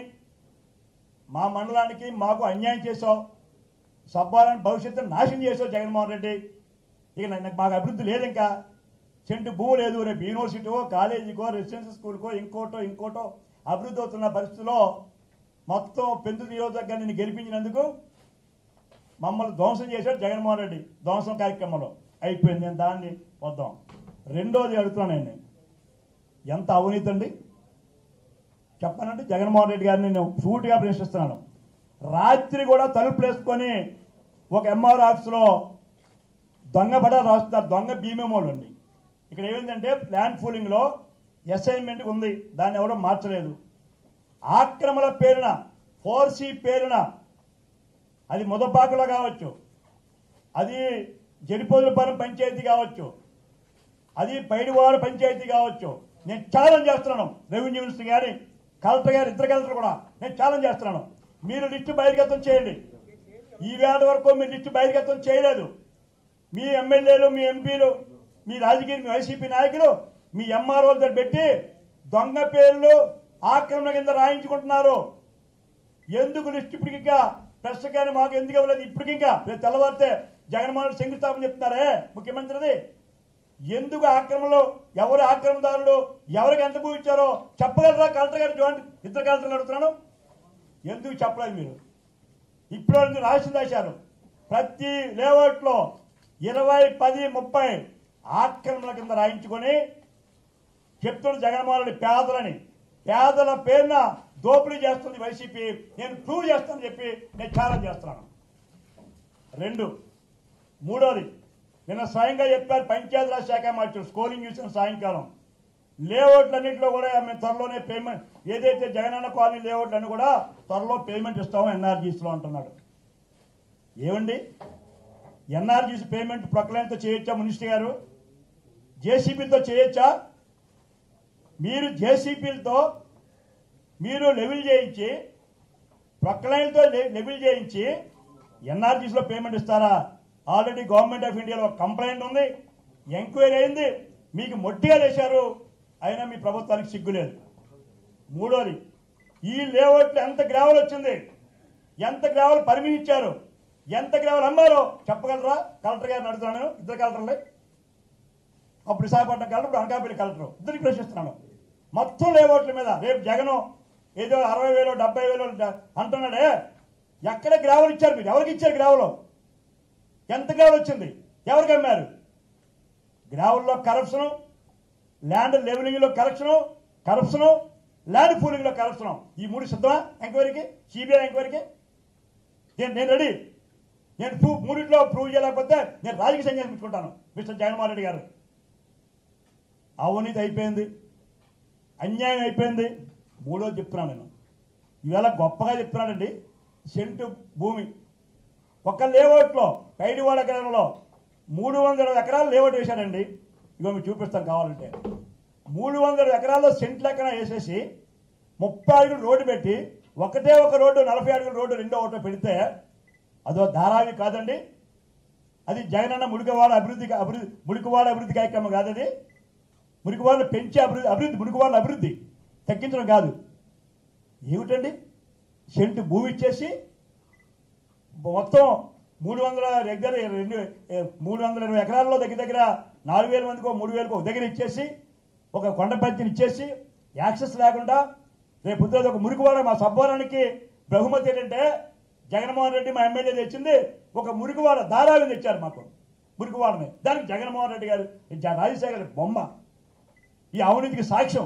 మా మండలానికి మాకు అన్యాయం చేసావు, సబ్బాలని భవిష్యత్తును నాశనం చేసావు జగన్మోహన్ రెడ్డి. ఇక మాకు అభివృద్ధి లేదు, ఇంకా సెంటు భూమి లేదు. రేపు యూనివర్సిటీకో కాలేజీకో రెసిడెన్షియల్ స్కూల్కో ఇంకోటో అభివృద్ధి అవుతున్న పరిస్థితిలో మొత్తం పెందు నియోజకవర్గాన్ని గెలిపించినందుకు మమ్మల్ని ధ్వంసం చేశాడు జగన్మోహన్ రెడ్డి. ధ్వంసం కార్యక్రమంలో అయిపోయింది. నేను దాన్ని వద్దాం. రెండోది అడుగుతున్నాను, నేను ఎంత అవినీతి అండి చెప్పానంటే జగన్మోహన్ రెడ్డి గారిని నేను సూటిగా ప్రశ్నిస్తున్నాను. రాత్రి కూడా తలుపులు వేసుకొని ఒక ఎంఆర్ ఆఫీసులో దొంగ పడ రాస్తున్నారు, దొంగ బీమేమోలు అండి. ఇక్కడ ఏమైందంటే ప్లాన్ ఫూలింగ్లో అసైన్మెంట్ ఉంది, దాన్ని ఎవరో మార్చలేదు. ఆక్రమణ పేరున 4C పేరున, అది మొదపాకులో కావచ్చు, అది జడిపోదులపురం పంచాయతీ కావచ్చు, అది పైడివాడ పంచాయతీ కావచ్చు, నేను ఛాలెంజ్ చేస్తున్నాను. రెవెన్యూ మినిస్టర్ గారి, కలెక్టర్ గారు, ఇద్దరు కలెక్టర్ కూడా నేను ఛాలెంజ్ చేస్తున్నాను. మీరు లిస్టు బహిర్గతం చేయండి. ఈ వేళ వరకు మీరు లిస్టు బహిర్గతం చేయలేదు. మీ ఎమ్మెల్యేలు, మీ ఎంపీలు, మీ రాజకీయ, మీ వైసీపీ నాయకులు మీ ఎంఆర్ఓలతో పెట్టి దొంగ పేర్లు ఆక్రమణ కింద రాయించుకుంటున్నారు. ఎందుకు లిస్టు ఇప్పటికింకా ప్రెస్ కానీ మాకు ఎందుకు ఇవ్వలేదు? ఇప్పటికింకా రేపు తెల్లవారితే జగన్మోహన్ రెడ్డి శంకుస్థాపన చెప్తున్నారే ముఖ్యమంత్రిది. ఎందుకు ఆక్రమణలో, ఎవరు ఆక్రమణదారులు, ఎవరికి ఎంత భూ ఇచ్చారో చెప్పగలరా? కలెక్టర్ గారు, జాయింట్ ఇద్దరు కలెక్టర్లు అడుగుతున్నాను, ఎందుకు చెప్పలేదు మీరు? ఇప్పుడు రాసి రాశారు, ప్రతి లేఅవుట్లో 20, 10, 30 ఆక్రమణ కింద రాయించుకొని చెప్తున్న జగన్మోహన్ రెడ్డి పేదలని, పేదల పేరున దోపిడీ చేస్తుంది వైసీపీ. నేను ప్రూవ్ చేస్తానని చెప్పి నేను ఛాలెంజ్ చేస్తున్నాను. 2, మూడోది, నిన్న స్వయంగా చెప్పారు పంచాయతీరాజ్ శాఖ మార్చారు, స్కోరింగ్ చూసిన సాయంకాలం లేఅవుట్లన్నింటిలో కూడా మేము త్వరలోనే పేమెంట్, ఏదైతే జగనన్న కాలనీ లేఅవుట్లన్నీ కూడా త్వరలో పేమెంట్ ఇస్తాము ఎన్ఆర్జీస్లో అంటున్నాడు. ఏమండి ఎన్ఆర్జీసీ పేమెంట్ ప్రొక్లైన్తో చేయొచ్చా మినిస్టర్ గారు? జేసీబీలతో చేయొచ్చా? మీరు జేసీబీలతో మీరు లెవెల్ చేయించి ప్రొక్లైన్తో లెవెల్ చేయించి ఎన్ఆర్జీసీలో పేమెంట్ ఇస్తారా? ఆల్రెడీ గవర్నమెంట్ ఆఫ్ ఇండియాలో కంప్లైంట్ ఉంది, ఎంక్వైరీ అయింది, మీకు మొట్టిగా వేశారు, అయినా మీ ప్రభుత్వానికి సిగ్గులేదు. మూడోది, ఈ లేఅవుట్లో ఎంత గ్రావెల్ వచ్చింది, ఎంత గ్రావెల్ పర్మిషన్ ఇచ్చారు, ఎంత గ్రావెల్ అమ్మారో చెప్పగలరా? కలెక్టర్ గారిని అడుగుతున్నాను, ఇద్దరు కలెక్టర్లే, అప్పుడు విశాఖపట్నం కలెక్టర్, ఇప్పుడు అనకాపల్లి కలెక్టర్, ఇద్దరికి ప్రశ్నిస్తున్నాను. మొత్తం లేఅవుట్ల మీద రేపు జగన్ ఏదో 60,000 70,000 అంటున్నాడే, ఎక్కడ గ్రావెల్ ఇచ్చారు మీరు? ఎవరికి ఇచ్చారు గ్రావెల్? ఎంత గ్రావెల్ వచ్చింది? ఎవరికి అమ్మారు? గ్రావెల్లో కరప్షను, ల్యాండ్ లెవెలింగ్లో కరప్షను, ల్యాండ్ పూలింగ్లో కరప్షను. ఈ మూడు సిద్ధమా ఎంక్వైరీకి, సిబిఐ ఎంక్వైరీకి? నేను రెడీ. నేను మూడింట్లో ప్రూవ్ చేయలేకపోతే నేను రాజకీయ సన్యాసం పెట్టుకుంటాను. మిస్టర్ జగన్మోహన్ రెడ్డి గారు, అవినీతి అయిపోయింది, అన్యాయం అయిపోయింది. మూడోది చెప్తున్నాను నేను, ఇవాళ గొప్పగా చెప్తున్నానండి. సెంటు భూమి ఒక్క లేఅవుట్లో పైడివాడ గ్రామంలో 320 ఎకరాలు లేఅవుట్ వేశాడండి. ఇగో మీకు చూపిస్తాను కావాలంటే. 320 ఎకరాల్లో సెంట్ లెక్కన వేసేసి 30 అడుగులు రోడ్డు పెట్టి ఒకటే ఒక రోడ్డు 40 అడుగుల రోడ్డు రెండో ఒకటో పెడితే అదో ధారావి కాదండి. అది జగనన్న మురికివాడ అభివృద్ధి కార్యక్రమం కాదది. మురికివాడను పెంచే అభివృద్ధి మురికివాడల అభివృద్ధి తగ్గించడం కాదు. ఏమిటండి, సెంటు భూమి ఇచ్చేసి మొత్తం 320 ఎకరాల్లో దగ్గర 4,000 మందికో 3,000కో దగ్గర ఇచ్చేసి ఒక కొండ పంచిని ఇచ్చేసి యాక్సెస్ లేకుండా రేపు పొద్దున ఒక మురికివాడ మా సబ్బోరానికి బహుమతి ఏంటంటే జగన్మోహన్ రెడ్డి మా ఎమ్మెల్యే తెచ్చింది ఒక మురికివాడ ధారావిని తెచ్చారు మాకు మురికివాడని. దానికి జగన్మోహన్ రెడ్డి గారు రాజశేఖర్ బొమ్మ, ఈ అవినీతికి సాక్ష్యం.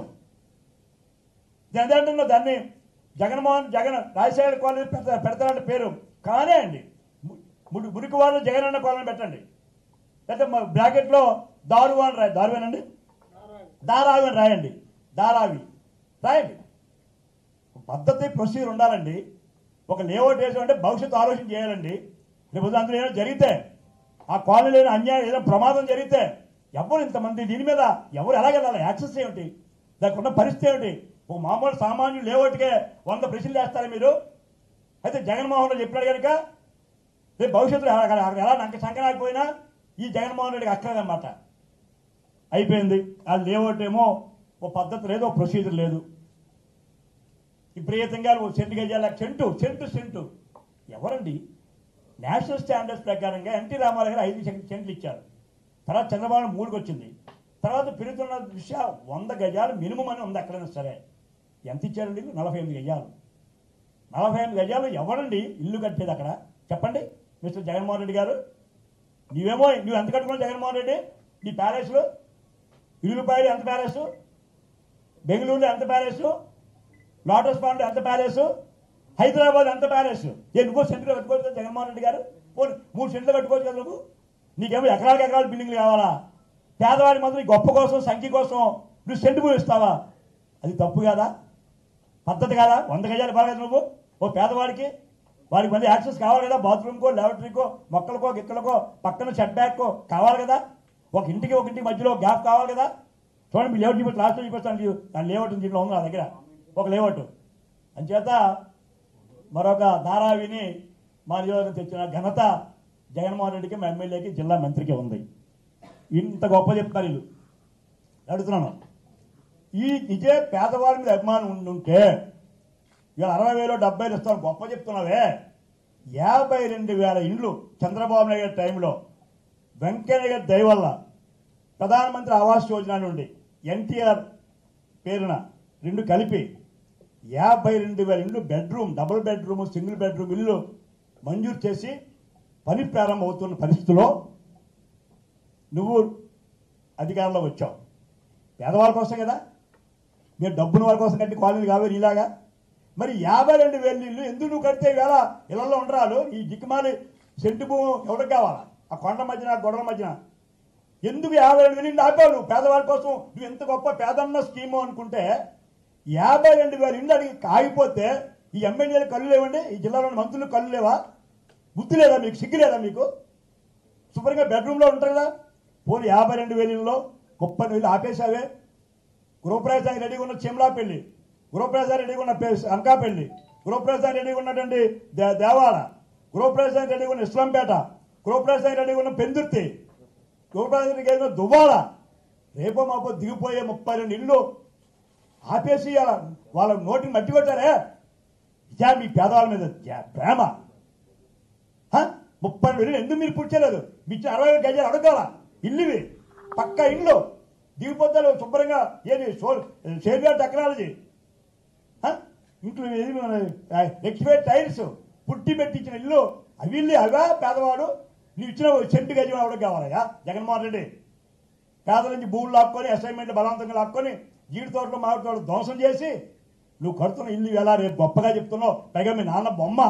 అదేంటున్నా దాన్ని జగన్ రాజశేఖర్ కాలనీ పెడతారంటే పేరు కానే అండి. మురికివాడలో జగనన్న కాలనీ పెట్టండి, లేకపోతే బ్రాకెట్లో దారువా అని దారువేనండి, ధారావి అని రాయండి, ధారావి రాయండి. పద్ధతి ప్రొసీజర్ ఉండాలండి. ఒక లేఅవుట్ వేసామంటే భవిష్యత్తు ఆలోచన చేయాలండి. రేపు అందులో ఏమైనా జరిగితే, ఆ కాలనీలో ఏదైనా అన్యాయం ఏదైనా ప్రమాదం జరిగితే ఎవరు ఇంతమంది దీని మీద ఎవరు ఎలాగెళ్ళాలి? యాక్సెస్ ఏమిటి? దానికి ఉన్న పరిస్థితి ఏమిటి? ఒక మామూలు సామాన్యులు లేఅవుట్కే 100 ప్రశ్నలు వేస్తారా మీరు? అయితే జగన్మోహన్ రెడ్డి చెప్పాడు కనుక రేపు భవిష్యత్తులో ఎలా నాకు సంకనాకపోయినా ఈ జగన్మోహన్ రెడ్డికి అక్కర్లేదన్నమాట. అయిపోయింది. ఆ లేఅవుట్ ఏమో ఓ పద్ధతి లేదు, ఓ ప్రొసీజర్ లేదు. విపరీతంగా సెంటు గజాల సెంటు ఎవరండి? నేషనల్ స్టాండర్డ్స్ ప్రకారంగా ఎన్టీ రామారావు గారు 5 సెంట్లు ఇచ్చారు. తర్వాత చంద్రబాబు 3కి వచ్చింది. తర్వాత పెరుగుతున్న దృష్ట్యా 100 గజాలు మినిమం అని ఉంది ఎక్కడైనా సరే. ఎంత ఇచ్చారండి? 48 గజాలు. 48 గజాలు ఎవరండి ఇల్లు కట్టేది అక్కడ? చెప్పండి మిస్టర్ జగన్మోహన్ రెడ్డి గారు. నువ్వు ఎంత కట్టుకున్నావు జగన్మోహన్ రెడ్డి? నీ ప్యాలెస్లో ఇల్లుపాయలు ఎంత ప్యాలెస్, బెంగళూరులో ఎంత ప్యాలెస్, లోటస్ పాండ్ ఎంత ప్యాలెస్, హైదరాబాద్ ఎంత ప్యాలెస్? నువ్వు సెంట్లు కట్టుకోవచ్చు కదా జగన్మోహన్ రెడ్డి గారు? 3 సెంట్లు కట్టుకోవచ్చు కదా నువ్వు? నీకేమో ఎకరాలు బిల్డింగ్లు కావాలా? పేదవాడి మాత్రం గొప్ప కోసం సంఖ్య కోసం నువ్వు సెంటు భూమి ఇస్తావా? అది తప్పు కాదా? పద్ధతి కాదా? 100 గజాలు బాగా నువ్వు ఓ పేదవాడికి వాడికి మళ్ళీ యాక్సెస్ కావాలి కదా, బాత్రూమ్కో ల్యాబొటరీకో మొక్కలకో గిక్కలకో పక్కన సెట్ బ్యాక్కో కావాలి కదా, ఒక ఇంటికి మధ్యలో గ్యాప్ కావాలి కదా. చూడండి మీ లేఅవుట్ చూపిస్తాను, లాస్ట్లో చూపిస్తాను. దాని లేఅవుట్ దీంట్లో ఉంది నా దగ్గర ఒక లేఅవుట్. అంచేత మరొక ధారావిని మా నియోజకవర్గం తెచ్చిన ఘనత జగన్మోహన్ రెడ్డికి, మా ఎమ్మెల్యేకి, జిల్లా మంత్రికి ఉంది. ఇంత గొప్ప చెప్తారు వీళ్ళు. అడుగుతున్నాను, ఈ నిజే పేదవాడి మీద అభిమానం ఉండుంటే ఇవాళ 60,000 70,000 ఇస్తాను గొప్ప చెప్తున్నావే. 52,000 ఇండ్లు చంద్రబాబు నాయుడు గారి టైంలో వెంకయ్య గారి దయ వల్ల ప్రధానమంత్రి ఆవాస్ యోజన నుండి ఎన్టీఆర్ పేరున 2 కలిపి 52,000 ఇండ్లు bedroom, double bedroom, single bedroom ఇల్లు మంజూరు చేసి పని ప్రారంభమవుతున్న పరిస్థితిలో నువ్వు అధికారంలో వచ్చావు. పేదవాళ్ళ కోసం కదా, మీరు డబ్బున వాళ్ళ కోసం కట్టి కాలనీలు కావాలి ఇలాగా. మరి 52,000 ఇల్లు ఎందుకు నువ్వు కడితే వేళ ఇళ్లలో ఉండరాలు? ఈ దిక్కుమాలి సెంటు భూమి ఎవరికి కావాలా? ఆ కొండ మధ్యన గొడవల మధ్యన ఎందుకు 52,000 ఇల్లు ఆపావు నువ్వు పేదవాళ్ళ కోసం? నువ్వు ఎంత గొప్ప పేదన్న స్కీము అనుకుంటే 52,000 ఇల్లు అడిగి ఆగిపోతే ఈ ఎమ్మెల్యేలు కళ్ళు లేవండి? ఈ జిల్లాలోని మంత్రులు కళ్ళు లేవా? బుద్ధి లేదా మీకు? సిగ్గు లేదా మీకు? శుభ్రంగా బెడ్రూమ్లో ఉంటారు కదా. పోనీ 52,000 ఇళ్ళలో 30,000 ఆపేసావే. గృహప్రవేశానికి రెడీగా ఉన్న చిమ్లాపల్లి, గృహప్రవేశానికి రెడీగా ఉన్న అనకాపల్లి, గృహప్రవేశానికి రెడీగా ఉన్నటువంటి దేవాడ, గృహప్రవేశానికి రెడీగా ఉన్న ఇస్లాంపేట, గృహప్రవేశానికి రెడీగా ఉన్న పెందుర్తి, గృహప్రవేశానికి రెడీగా ఉన్న దువ్వాడ, రేపో మాపో దిగిపోయే 32 ఇళ్ళు ఆపేసి వాళ్ళ నోటిని మట్టి కొట్టారే. ఇదే మీ పేదవాళ్ళ మీద ప్రేమ. 32 ఎందుకు మీరు పుట్టలేదు? మీ ఇచ్చిన 60 గజాలు అడగాల ఇల్లువి, పక్క ఇల్లు దిగిపోతారు శుభ్రంగా. ఏది షేర్వేర్ టెక్నాలజీ, ఇంట్లో రెక్టిఫైడ్ టైల్స్, పుట్టి పెట్టించిన ఇల్లు, అవి ఇల్లు అవా పేదవాడు. నువ్వు ఇచ్చిన సెంటు గజం అవడం కావాలయ్యా జగన్మోహన్ రెడ్డి. పేదల నుంచి భూములు లాక్కొని, అసైన్మెంట్లు బలవంతంగా లాక్కొని, జీడి తోటలు మామిడి తోటలు ధ్వంసం చేసి నువ్వు కడుతున్న ఇల్లు ఎలా రేపు గొప్పగా చెప్తున్నావు. పైగా మీ నాన్న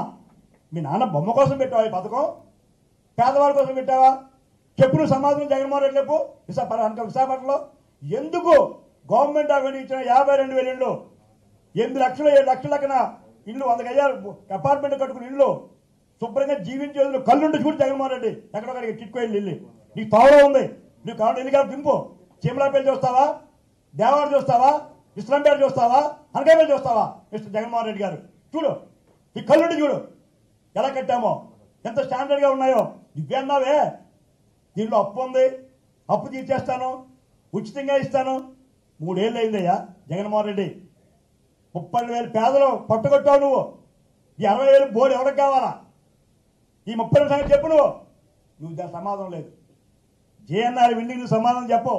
బొమ్మ కోసం పెట్టావా ఈ పథకం? పేదవాళ్ళ కోసం పెట్టావా? చెప్పు నువ్వు సమాధానం జగన్మోహన్ రెడ్డి చెప్పు. విశాఖపట్నంలో ఎందుకు గవర్నమెంట్ ఆఫ్ ఇండియా ఇచ్చిన 52,000 ఇళ్ళు, 8 లక్షలు 7 లక్షల లెక్కన ఇల్లు, 100 గజాలు అపార్ట్మెంట్ కట్టుకుని ఇల్లు, శుభ్రంగా జీవించే కళ్ళుండి చూడు జగన్మోహన్ రెడ్డి. ఎక్కడొక్కడికి చిట్కో ఇల్లు నీకు తోవలో ఉంది. నువ్వు కావాలి ఇల్లు కాదు దింపు. చీమలాపల్లి చూస్తావా, దేవాడ చూస్తావా, ఇస్లాంపేట చూస్తావా, అనకాపల్లి చూస్తావా? మిస్టర్ జగన్మోహన్ రెడ్డి గారు చూడు, ఈ కళ్ళుండి చూడు ఎలా కట్టామో, ఎంత స్టాండర్డ్గా ఉన్నాయో. ఇవేన్నావే దీంట్లో అప్పు ఉంది, అప్పు తీర్చేస్తాను, ఉచితంగా ఇస్తాను. 3 ఏళ్ళు అయిందయ్యా జగన్మోహన్ రెడ్డి. 32,000 పేదలు పట్టుకొట్టావు నువ్వు. ఈ 60,000 బోర్డు ఎవరికి కావాలా? ఈ 30 సంగతి చెప్పు. నువ్వు దాని సమాధానం లేదు. జేఎన్ఆర్ విండింగ్ నువ్వు సమాధానం చెప్పు.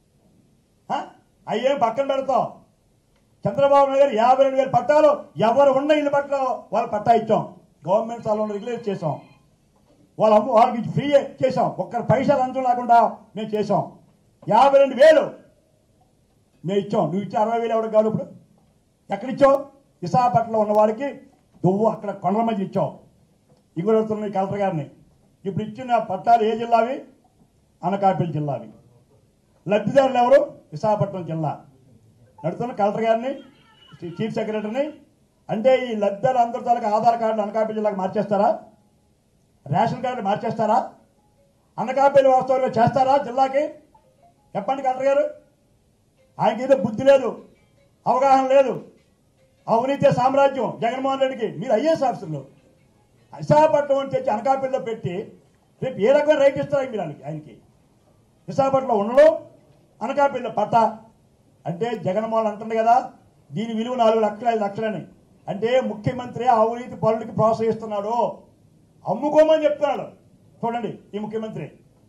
అయ్యేం పక్కన పెడతావు. చంద్రబాబు నాయుడు గారు 52,000 పట్టాలు ఎవరు ఉన్న ఇల్లు పట్ల వాళ్ళు పట్టా ఇచ్చాం. గవర్నమెంట్ స్థలంలో రెగ్యులేట్ చేసాం. వాళ్ళకి ఫ్రీ చేసాం. ఒక్కరి పైసలు లంచం లేకుండా మేము చేసాం. 52,000 మేము ఇచ్చాం. నువ్వు ఇచ్చే 60,000 ఎవరికి కాదు. ఇప్పుడు ఎక్కడిచ్చావు? విశాఖపట్నంలో ఉన్న వారికి నువ్వు అక్కడ కొండల మధ్య ఇచ్చావు. ఇంకోటి అడుగుతున్నాయి కలెక్టర్ గారిని. ఇప్పుడు ఇచ్చిన పట్టాలు ఏ జిల్లావి? అనకాపల్లి జిల్లావి. లబ్ధిదారులు ఎవరు? విశాఖపట్నం జిల్లా. నడుతున్న కలెక్టర్ గారిని, చీఫ్ సెక్రటరీని. అంటే ఈ లబ్ధిదారులు అందరి తాలూకా ఆధార్ కార్డులు అనకాపల్లి జిల్లాకు మార్చేస్తారా? రేషన్ కార్డు మార్చేస్తారా? అనకాపల్లి వాస్తవంలో చేస్తారా జిల్లాకి? చెప్పండి కలెక్టర్ గారు. ఆయనకి ఏదో బుద్ధి లేదు, అవగాహన లేదు. అవినీతి సామ్రాజ్యం జగన్మోహన్ రెడ్డికి. మీరు ఐఏఎస్ ఆఫీసర్లు విశాఖపట్నం అని తెచ్చి అనకాపల్లిలో పెట్టి రేపు ఏ రకమైన రైట్ ఇస్తారు మీరు ఆయనకి? విశాఖపట్నంలో ఉండడం, అనకాపల్లిలో పట్టా. అంటే జగన్మోహన్ అంటుంది కదా దీని విలువ 4 లక్షలు 5 లక్షలని. అంటే ముఖ్యమంత్రి అవినీతి పనులకి ప్రోత్సహిస్తున్నాడు, అమ్ముకోమని చెప్తున్నాడు. చూడండి ఈ ముఖ్యమంత్రి.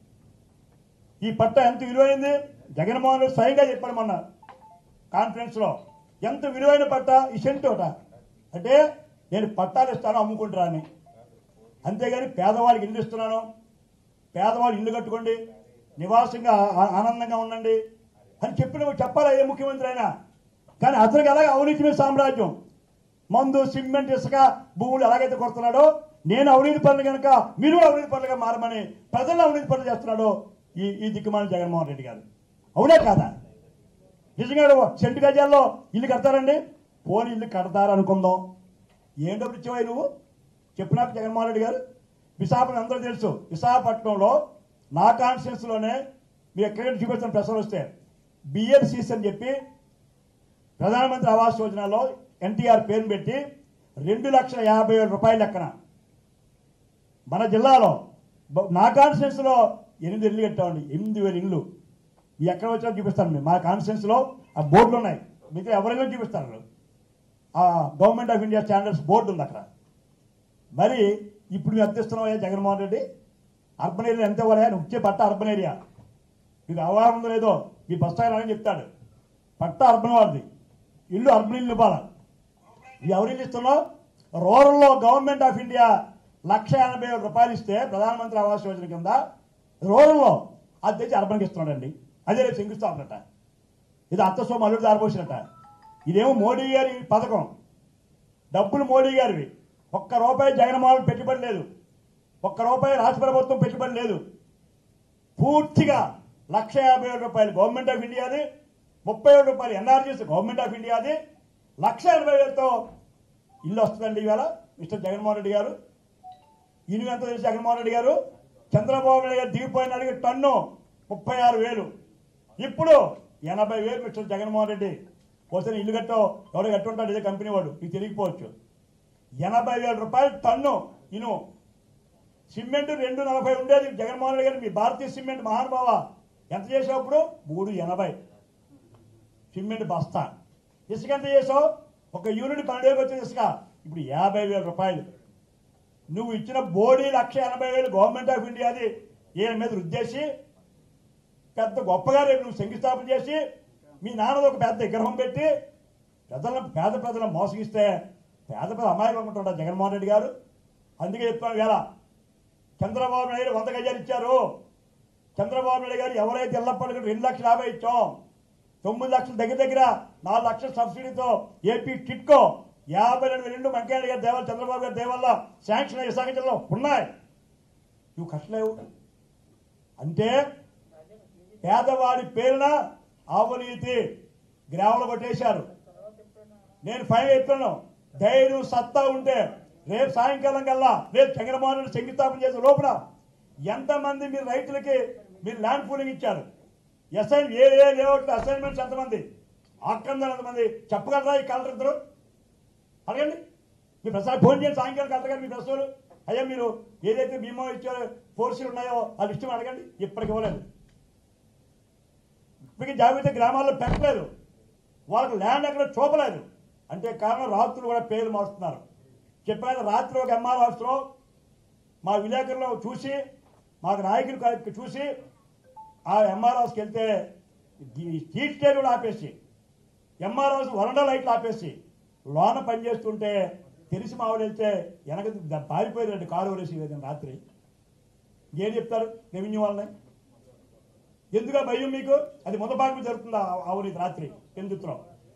ఈ పట్ట ఎంత విలువైంది జగన్మోహన్ రెడ్డి స్వయంగా చెప్పాడు మొన్న కాన్ఫరెన్స్లో. ఎంత విలువైన పట్ట ఈ సెంటోట. అంటే నేను పట్టాలు ఇస్తాను అమ్ముకుంటారా అని. అంతేగాని పేదవాళ్ళకి ఇల్లు ఇస్తున్నాను, పేదవాళ్ళు ఇల్లు కట్టుకోండి, నివాసంగా ఆనందంగా ఉండండి అని చెప్పాలా ఏ ముఖ్యమంత్రి అయినా. కానీ అతనికి అలాగే అవినీతి మీద సామ్రాజ్యం. మందు, సిమెంట్, ఇసుక భూములు ఎలాగైతే కొడుతున్నాడో, నేను అవినీతి పనులు కనుక మీరు అవినీతి పనులుగా మారమని ప్రజలను అవినీతి పనులు చేస్తున్నాడో ఈ దిక్కుమాలిన జగన్మోహన్ రెడ్డి గారు. అవునా కాదా? నిజంగా సెంటు గజాల్లో ఇల్లు కడతారండి? పోనీ ఇల్లు కడతారనుకుందాం. ఏం డబ్బులు ఇచ్చేవాయి నువ్వు? చెప్పినాక జగన్మోహన్ రెడ్డి గారు. విశాఖపట్నం అందరూ తెలుసు. విశాఖపట్నంలో నా కాన్స్టిట్యూన్సీలోనే మీరు ఎక్కడైనా చూపిస్తున్న ప్రశ్నలు వస్తే బిఎల్సీస్ అని చెప్పి ప్రధానమంత్రి ఆవాస్ యోజనలో ఎన్టీఆర్ పేరు పెట్టి 2,50,000 రూపాయల లెక్కన మన జిల్లాలో నా కాన్స్టిట్యూన్సీలో 8 ఇళ్ళు కట్టామండి. 8,000 ఇళ్ళు. ఎక్కడ వచ్చా చూపిస్తాను. మేము మా కాన్స్టిట్యూన్సీలో ఆ బోర్డులు ఉన్నాయి. మీకు ఎవరైనా చూపిస్తారు. ఆ government of India standards board ఉంది అక్కడ. మరి ఇప్పుడు మేము అర్థిస్తున్నావా జగన్మోహన్ రెడ్డి? అర్బన్ ఏరియా ఎంత ఇవ్వాలి? వచ్చే పట్ట అర్బన్ ఏరియా. మీకు అవగాహన ఉందో లేదో మీ బస్తాయిలు అని చెప్తాడు. పట్ట అర్బన్ వాడిది, ఇల్లు అర్బన్ ఇల్లు ఇవ్వాలి. ఎవరు ఇల్లు ఇస్తున్నావు? రూరల్లో గవర్నమెంట్ ఆఫ్ ఇండియా 1,80,000 రూపాయలు ఇస్తే ప్రధానమంత్రి ఆవాస్ యోజన కింద రూరల్లో అది తెచ్చి అర్బన్కి ఇస్తున్నాడండి. అదే రేపు శంకుస్థాపనట. ఇది అత్తసోమ అల్లుడు దారిపోసినట్ట. ఇదేమో మోడీ గారి పథకం. డబ్బులు మోడీ గారివి. ₹1 జగన్మోహన్ పెట్టుబడి లేదు. ₹1 రాష్ట్ర ప్రభుత్వం పెట్టుబడి లేదు. పూర్తిగా 1,50,000 రూపాయలు గవర్నమెంట్ ఆఫ్ ఇండియాది, 30,000 రూపాయలు ఎన్ఆర్జీస్ గవర్నమెంట్ ఆఫ్ ఇండియాది, 1,80,000తో ఇల్లు వస్తుందండి ఇవాళ మిస్టర్ జగన్మోహన్ రెడ్డి గారు. ఇల్లు ఎంత తెలుసు జగన్మోహన్ రెడ్డి గారు? చంద్రబాబు నాయుడు గారు దిగిపోయిన అడిగి టన్ను 36,000. ఇప్పుడు 80,000 మిస్టర్ జగన్మోహన్ రెడ్డి. పోతే ఇల్లు కట్టో ఎవడో కట్టుంటాడు, ఇదే కంపెనీ వాడు, మీకు తెలియకపోవచ్చు. 80,000 రూపాయలు టన్ను ఇను. సిమెంట్ 240 ఉండేది జగన్మోహన్ రెడ్డి గారు. మీ భారతీయ సిమెంట్ మహానుభావ ఎంత చేసేప్పుడు 380 సిమెంట్ బస్తా. ఇసుక ఎంత చేసావు? ఒక యూనిట్ 12,000 వచ్చింది ఇసుక. ఇప్పుడు 50,000 రూపాయలు. నువ్వు ఇచ్చిన బోడీ 180,000 గవర్నమెంట్ ఆఫ్ ఇండియాది ఈయన మీద రుద్దేసి పెద్ద గొప్పగా రేపు నువ్వు శంకుస్థాపన చేసి మీ నాన్నది ఒక పెద్ద విగ్రహం పెట్టి పేద ప్రజలను మోసగిస్తే పేద అమాయకులు అనుకుంటాడు జగన్మోహన్ రెడ్డి గారు. అందుకే చెప్తాను వేళ చంద్రబాబు నాయుడు 100 గజాలు ఇచ్చారు. చంద్రబాబు నాయుడు గారు ఎవరైతే ఎల్లప్పటికీ 2,50,000 ఇచ్చాం, 9 లక్షల దగ్గర 4 లక్షల సబ్సిడీతో ఏపీ టిట్కో 52,000 వెంకయ్య గారి దేవాల చంద్రబాబు గారి దేవల్ల శాంక్షన్ అయ్యే విశాఖ జిల్లాలో ఉన్నాయి. నువ్వు కట్టలేవు అంటే పేదవాడి పేరున అవినీతి గ్రామాలు కొట్టేశారు. నేను ఫైవ్ ఎత్తున్నాను. ధైర్యం సత్తా ఉంటే రేపు సాయంకాలం కల్లా రేపు జగన్మోహన్ రెడ్డి శంకుస్థాపన చేసే లోపల ఎంతమంది మీరు రైతులకి మీరు ల్యాండ్ పూలింగ్ ఇచ్చారు, ఏ లేఅవుట్ అసైన్మెంట్స్ ఎంతమంది, ఆక్రమణ ఎంతమంది చెప్పగలరా? ఈ కలెక్టర్ ఇద్దరు అడగండి. మీ ప్రసాద్ ఫోన్ చేయండి సాయంకాలం కలెక్టర్ గారు. మీ ప్రశ్నలు అయ్యా మీరు ఏదైతే బీమా ఇచ్చారో ఫోర్సులు ఉన్నాయో ఆ లిస్టు అడగండి. ఇప్పటికి ఇవ్వలేదు. ఇప్పటికీ జాగ్రత్త గ్రామాల్లో పెట్టలేదు. వాళ్ళకి ల్యాండ్ ఎక్కడ చూపలేదు. అంటే కారణం రాత్రులు కూడా పేర్లు మారుస్తున్నారు. చెప్పారు రాత్రి ఒక ఎంఆర్ ఆఫీస్లో మా విలేకరులు చూసి మాకు నాయకులు చూసి ఆ ఎంఆర్ హౌస్కి వెళ్తే స్ట్రీట్ స్టైల్ కూడా ఆపేసి ఎంఆర్ హౌస్ వరండా లైట్లు ఆపేసి లోన పనిచేస్తుంటే తెలిసి మావిడ వెళ్తే వెనక పారిపోయారండి కారు వరేసి రాత్రి. ఏం చెప్తారు రెవెన్యూ వాళ్ళని? ఎందుకు భయం మీకు? అది మొదపాకు జరుగుతుంది అవినీతి రాత్రి ఎందుకు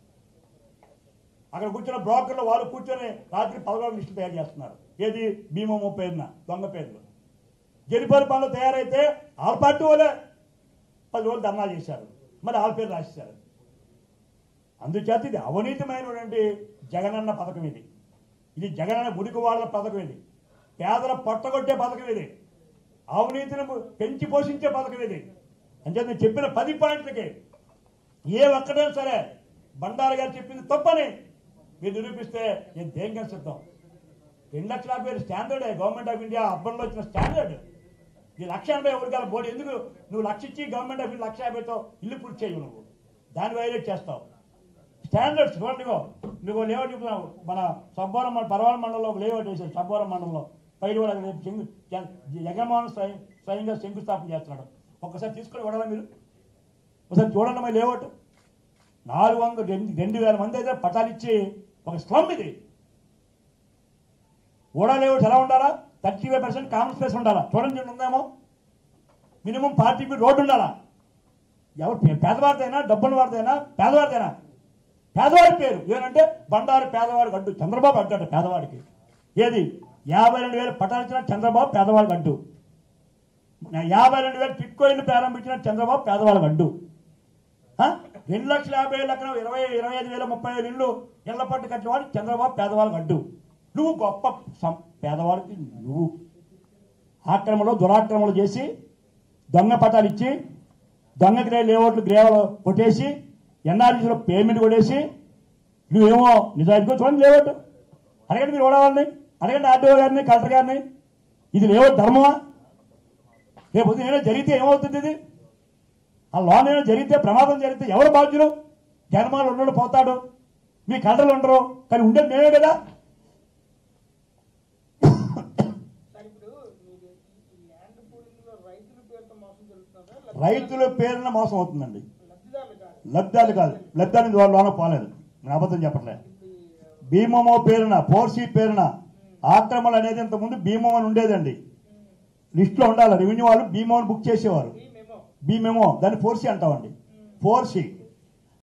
అక్కడ కూర్చున్న బ్రోకర్లు వాళ్ళు కూర్చొని రాత్రి 11 లిస్టులు తయారు చేస్తున్నారు. ఏది భీమమ్మ పేరున దొంగ పేర్లు. జరిపోని పనులు తయారైతే వాళ్ళ పార్టీ వాళ్ళే 10 రోజులు ధర్నా చేశారు, మరి వాళ్ళ పేరు రాసేశారు. అందుచేత ఇది అవినీతిమైనటువంటి జగనన్న పథకం. ఇది జగనన్న గుడికి వాళ్ళ పథకం. ఇది పేదల పొట్టగొట్టే పథకం. ఇది అవినీతిని పెంచి పోషించే పథకం. ఇది అంటే నేను చెప్పిన 10 పాయింట్లకి ఏ ఒక్కటైనా సరే బండారు గారు చెప్పింది తప్పని మీరు నిరూపిస్తే నేను దేనికైనా సిద్ధం. 2,50,000 స్టాండర్డ్ గవర్నమెంట్ ఆఫ్ ఇండియా అర్బన్లో వచ్చిన స్టాండర్డ్. ఈ 1,80,000 ఊరికాల బోర్డు ఎందుకు నువ్వు 1,00,000 ఇచ్చి గవర్నమెంట్ ఆఫ్ ఇండియా 1,50,000తో ఇల్లు పూర్తి చేయవు. నువ్వు దాన్ని వైలేట్ చేస్తావు. స్టాండర్డ్స్ చూడండి. నువ్వు లేఅవుట్ చెప్తున్నావు. మన సబ్బవరం పర్వాల మండలంలో ఒక లేఅవుట్ వేసాడు. సబ్బవరం మండలంలో పైన కూడా జగన్మోహన్ స్వయంగా శంకుస్థాపన చేస్తున్నాడు. ఒక్కసారి తీసుకొని చూడాలా మీరు? ఒకసారి చూడండి. మరి లేఅవుట్ 2,000 మంది అయితే పట్టాలు ఇచ్చి ఒక స్లమ్. ఇది ఓడా లేఅవుట్స్ ఎలా ఉండాలా? 35% కామన్ స్పేస్ ఉండాలా? చూడండి ఉందేమో. మినిమం 40 ఫీట్ రోడ్డు ఉండాలా? ఎవరు పేదవారిదైనా డబ్బున్న వారిదైనా పేదవారిదైనా పేదవాడి పేరు ఏనంటే బండారు పేదవాడికి అడ్డు. చంద్రబాబు అడ్డు అంటే పేదవాడికి. ఏది 52,000 పట్టాలు ఇచ్చిన చంద్రబాబు పేదవాడికి అడ్డు. 52,000 టిట్కో ఇల్లు ప్రారంభించిన చంద్రబాబు పేదవాళ్ళకి అడ్డు. 2,50,000 ఎక్కడ 25,000 30,000 ఇల్లు ఇళ్ల పట్టు కట్టిన వాడు చంద్రబాబు పేదవాళ్ళకి అడ్డు. నువ్వు గొప్ప పేదవాడికి నువ్వు ఆక్రమణలో దురాక్రమణలు చేసి దొంగ పట్టాలు ఇచ్చి దొంగ లేఅవుట్లు గ్రేవలు కొట్టేసి ఎన్ఆర్జీలో పేమెంట్ కొట్టేసి నువ్వేమో నిజాయితీగా చూడండి లేఅవుట్. అడగండి మీరు ఓడవాళ్ళని, అడగండి ఆర్డీఓ గారిని కలెక్టర్ గారిని. ఇది లేఅవుట్ ధర్మమా? రేపు ఏమైనా జరిగితే ఏమవుతుంది? ఇది ఆ లోన్ ఏమైనా జరిగితే ప్రమాదం జరిగితే ఎవరు బాధ్యులు? జన్మాలు ఉన్నాడు పోతాడు, మీ కలెక్టర్లు ఉండరు, కానీ ఉండేది మేమే కదా. రైతుల పేరున మోసం అవుతుందండి. లబ్ధాలు కాదు, లబ్ధానికి వాళ్ళ లోన పోలేదు. నేను అబద్ధం చెప్పట్లేదు. భీమమో పేరున 4C పేరున ఆక్రమణ అనేది ఇంతకుముందు భీమం అని ఉండేదండి. లిస్టులో ఉండాలి. రెవెన్యూ వాళ్ళు భీమోని బుక్ చేసేవారు. భీమేమో దాన్ని 4C అంటామండి. 4C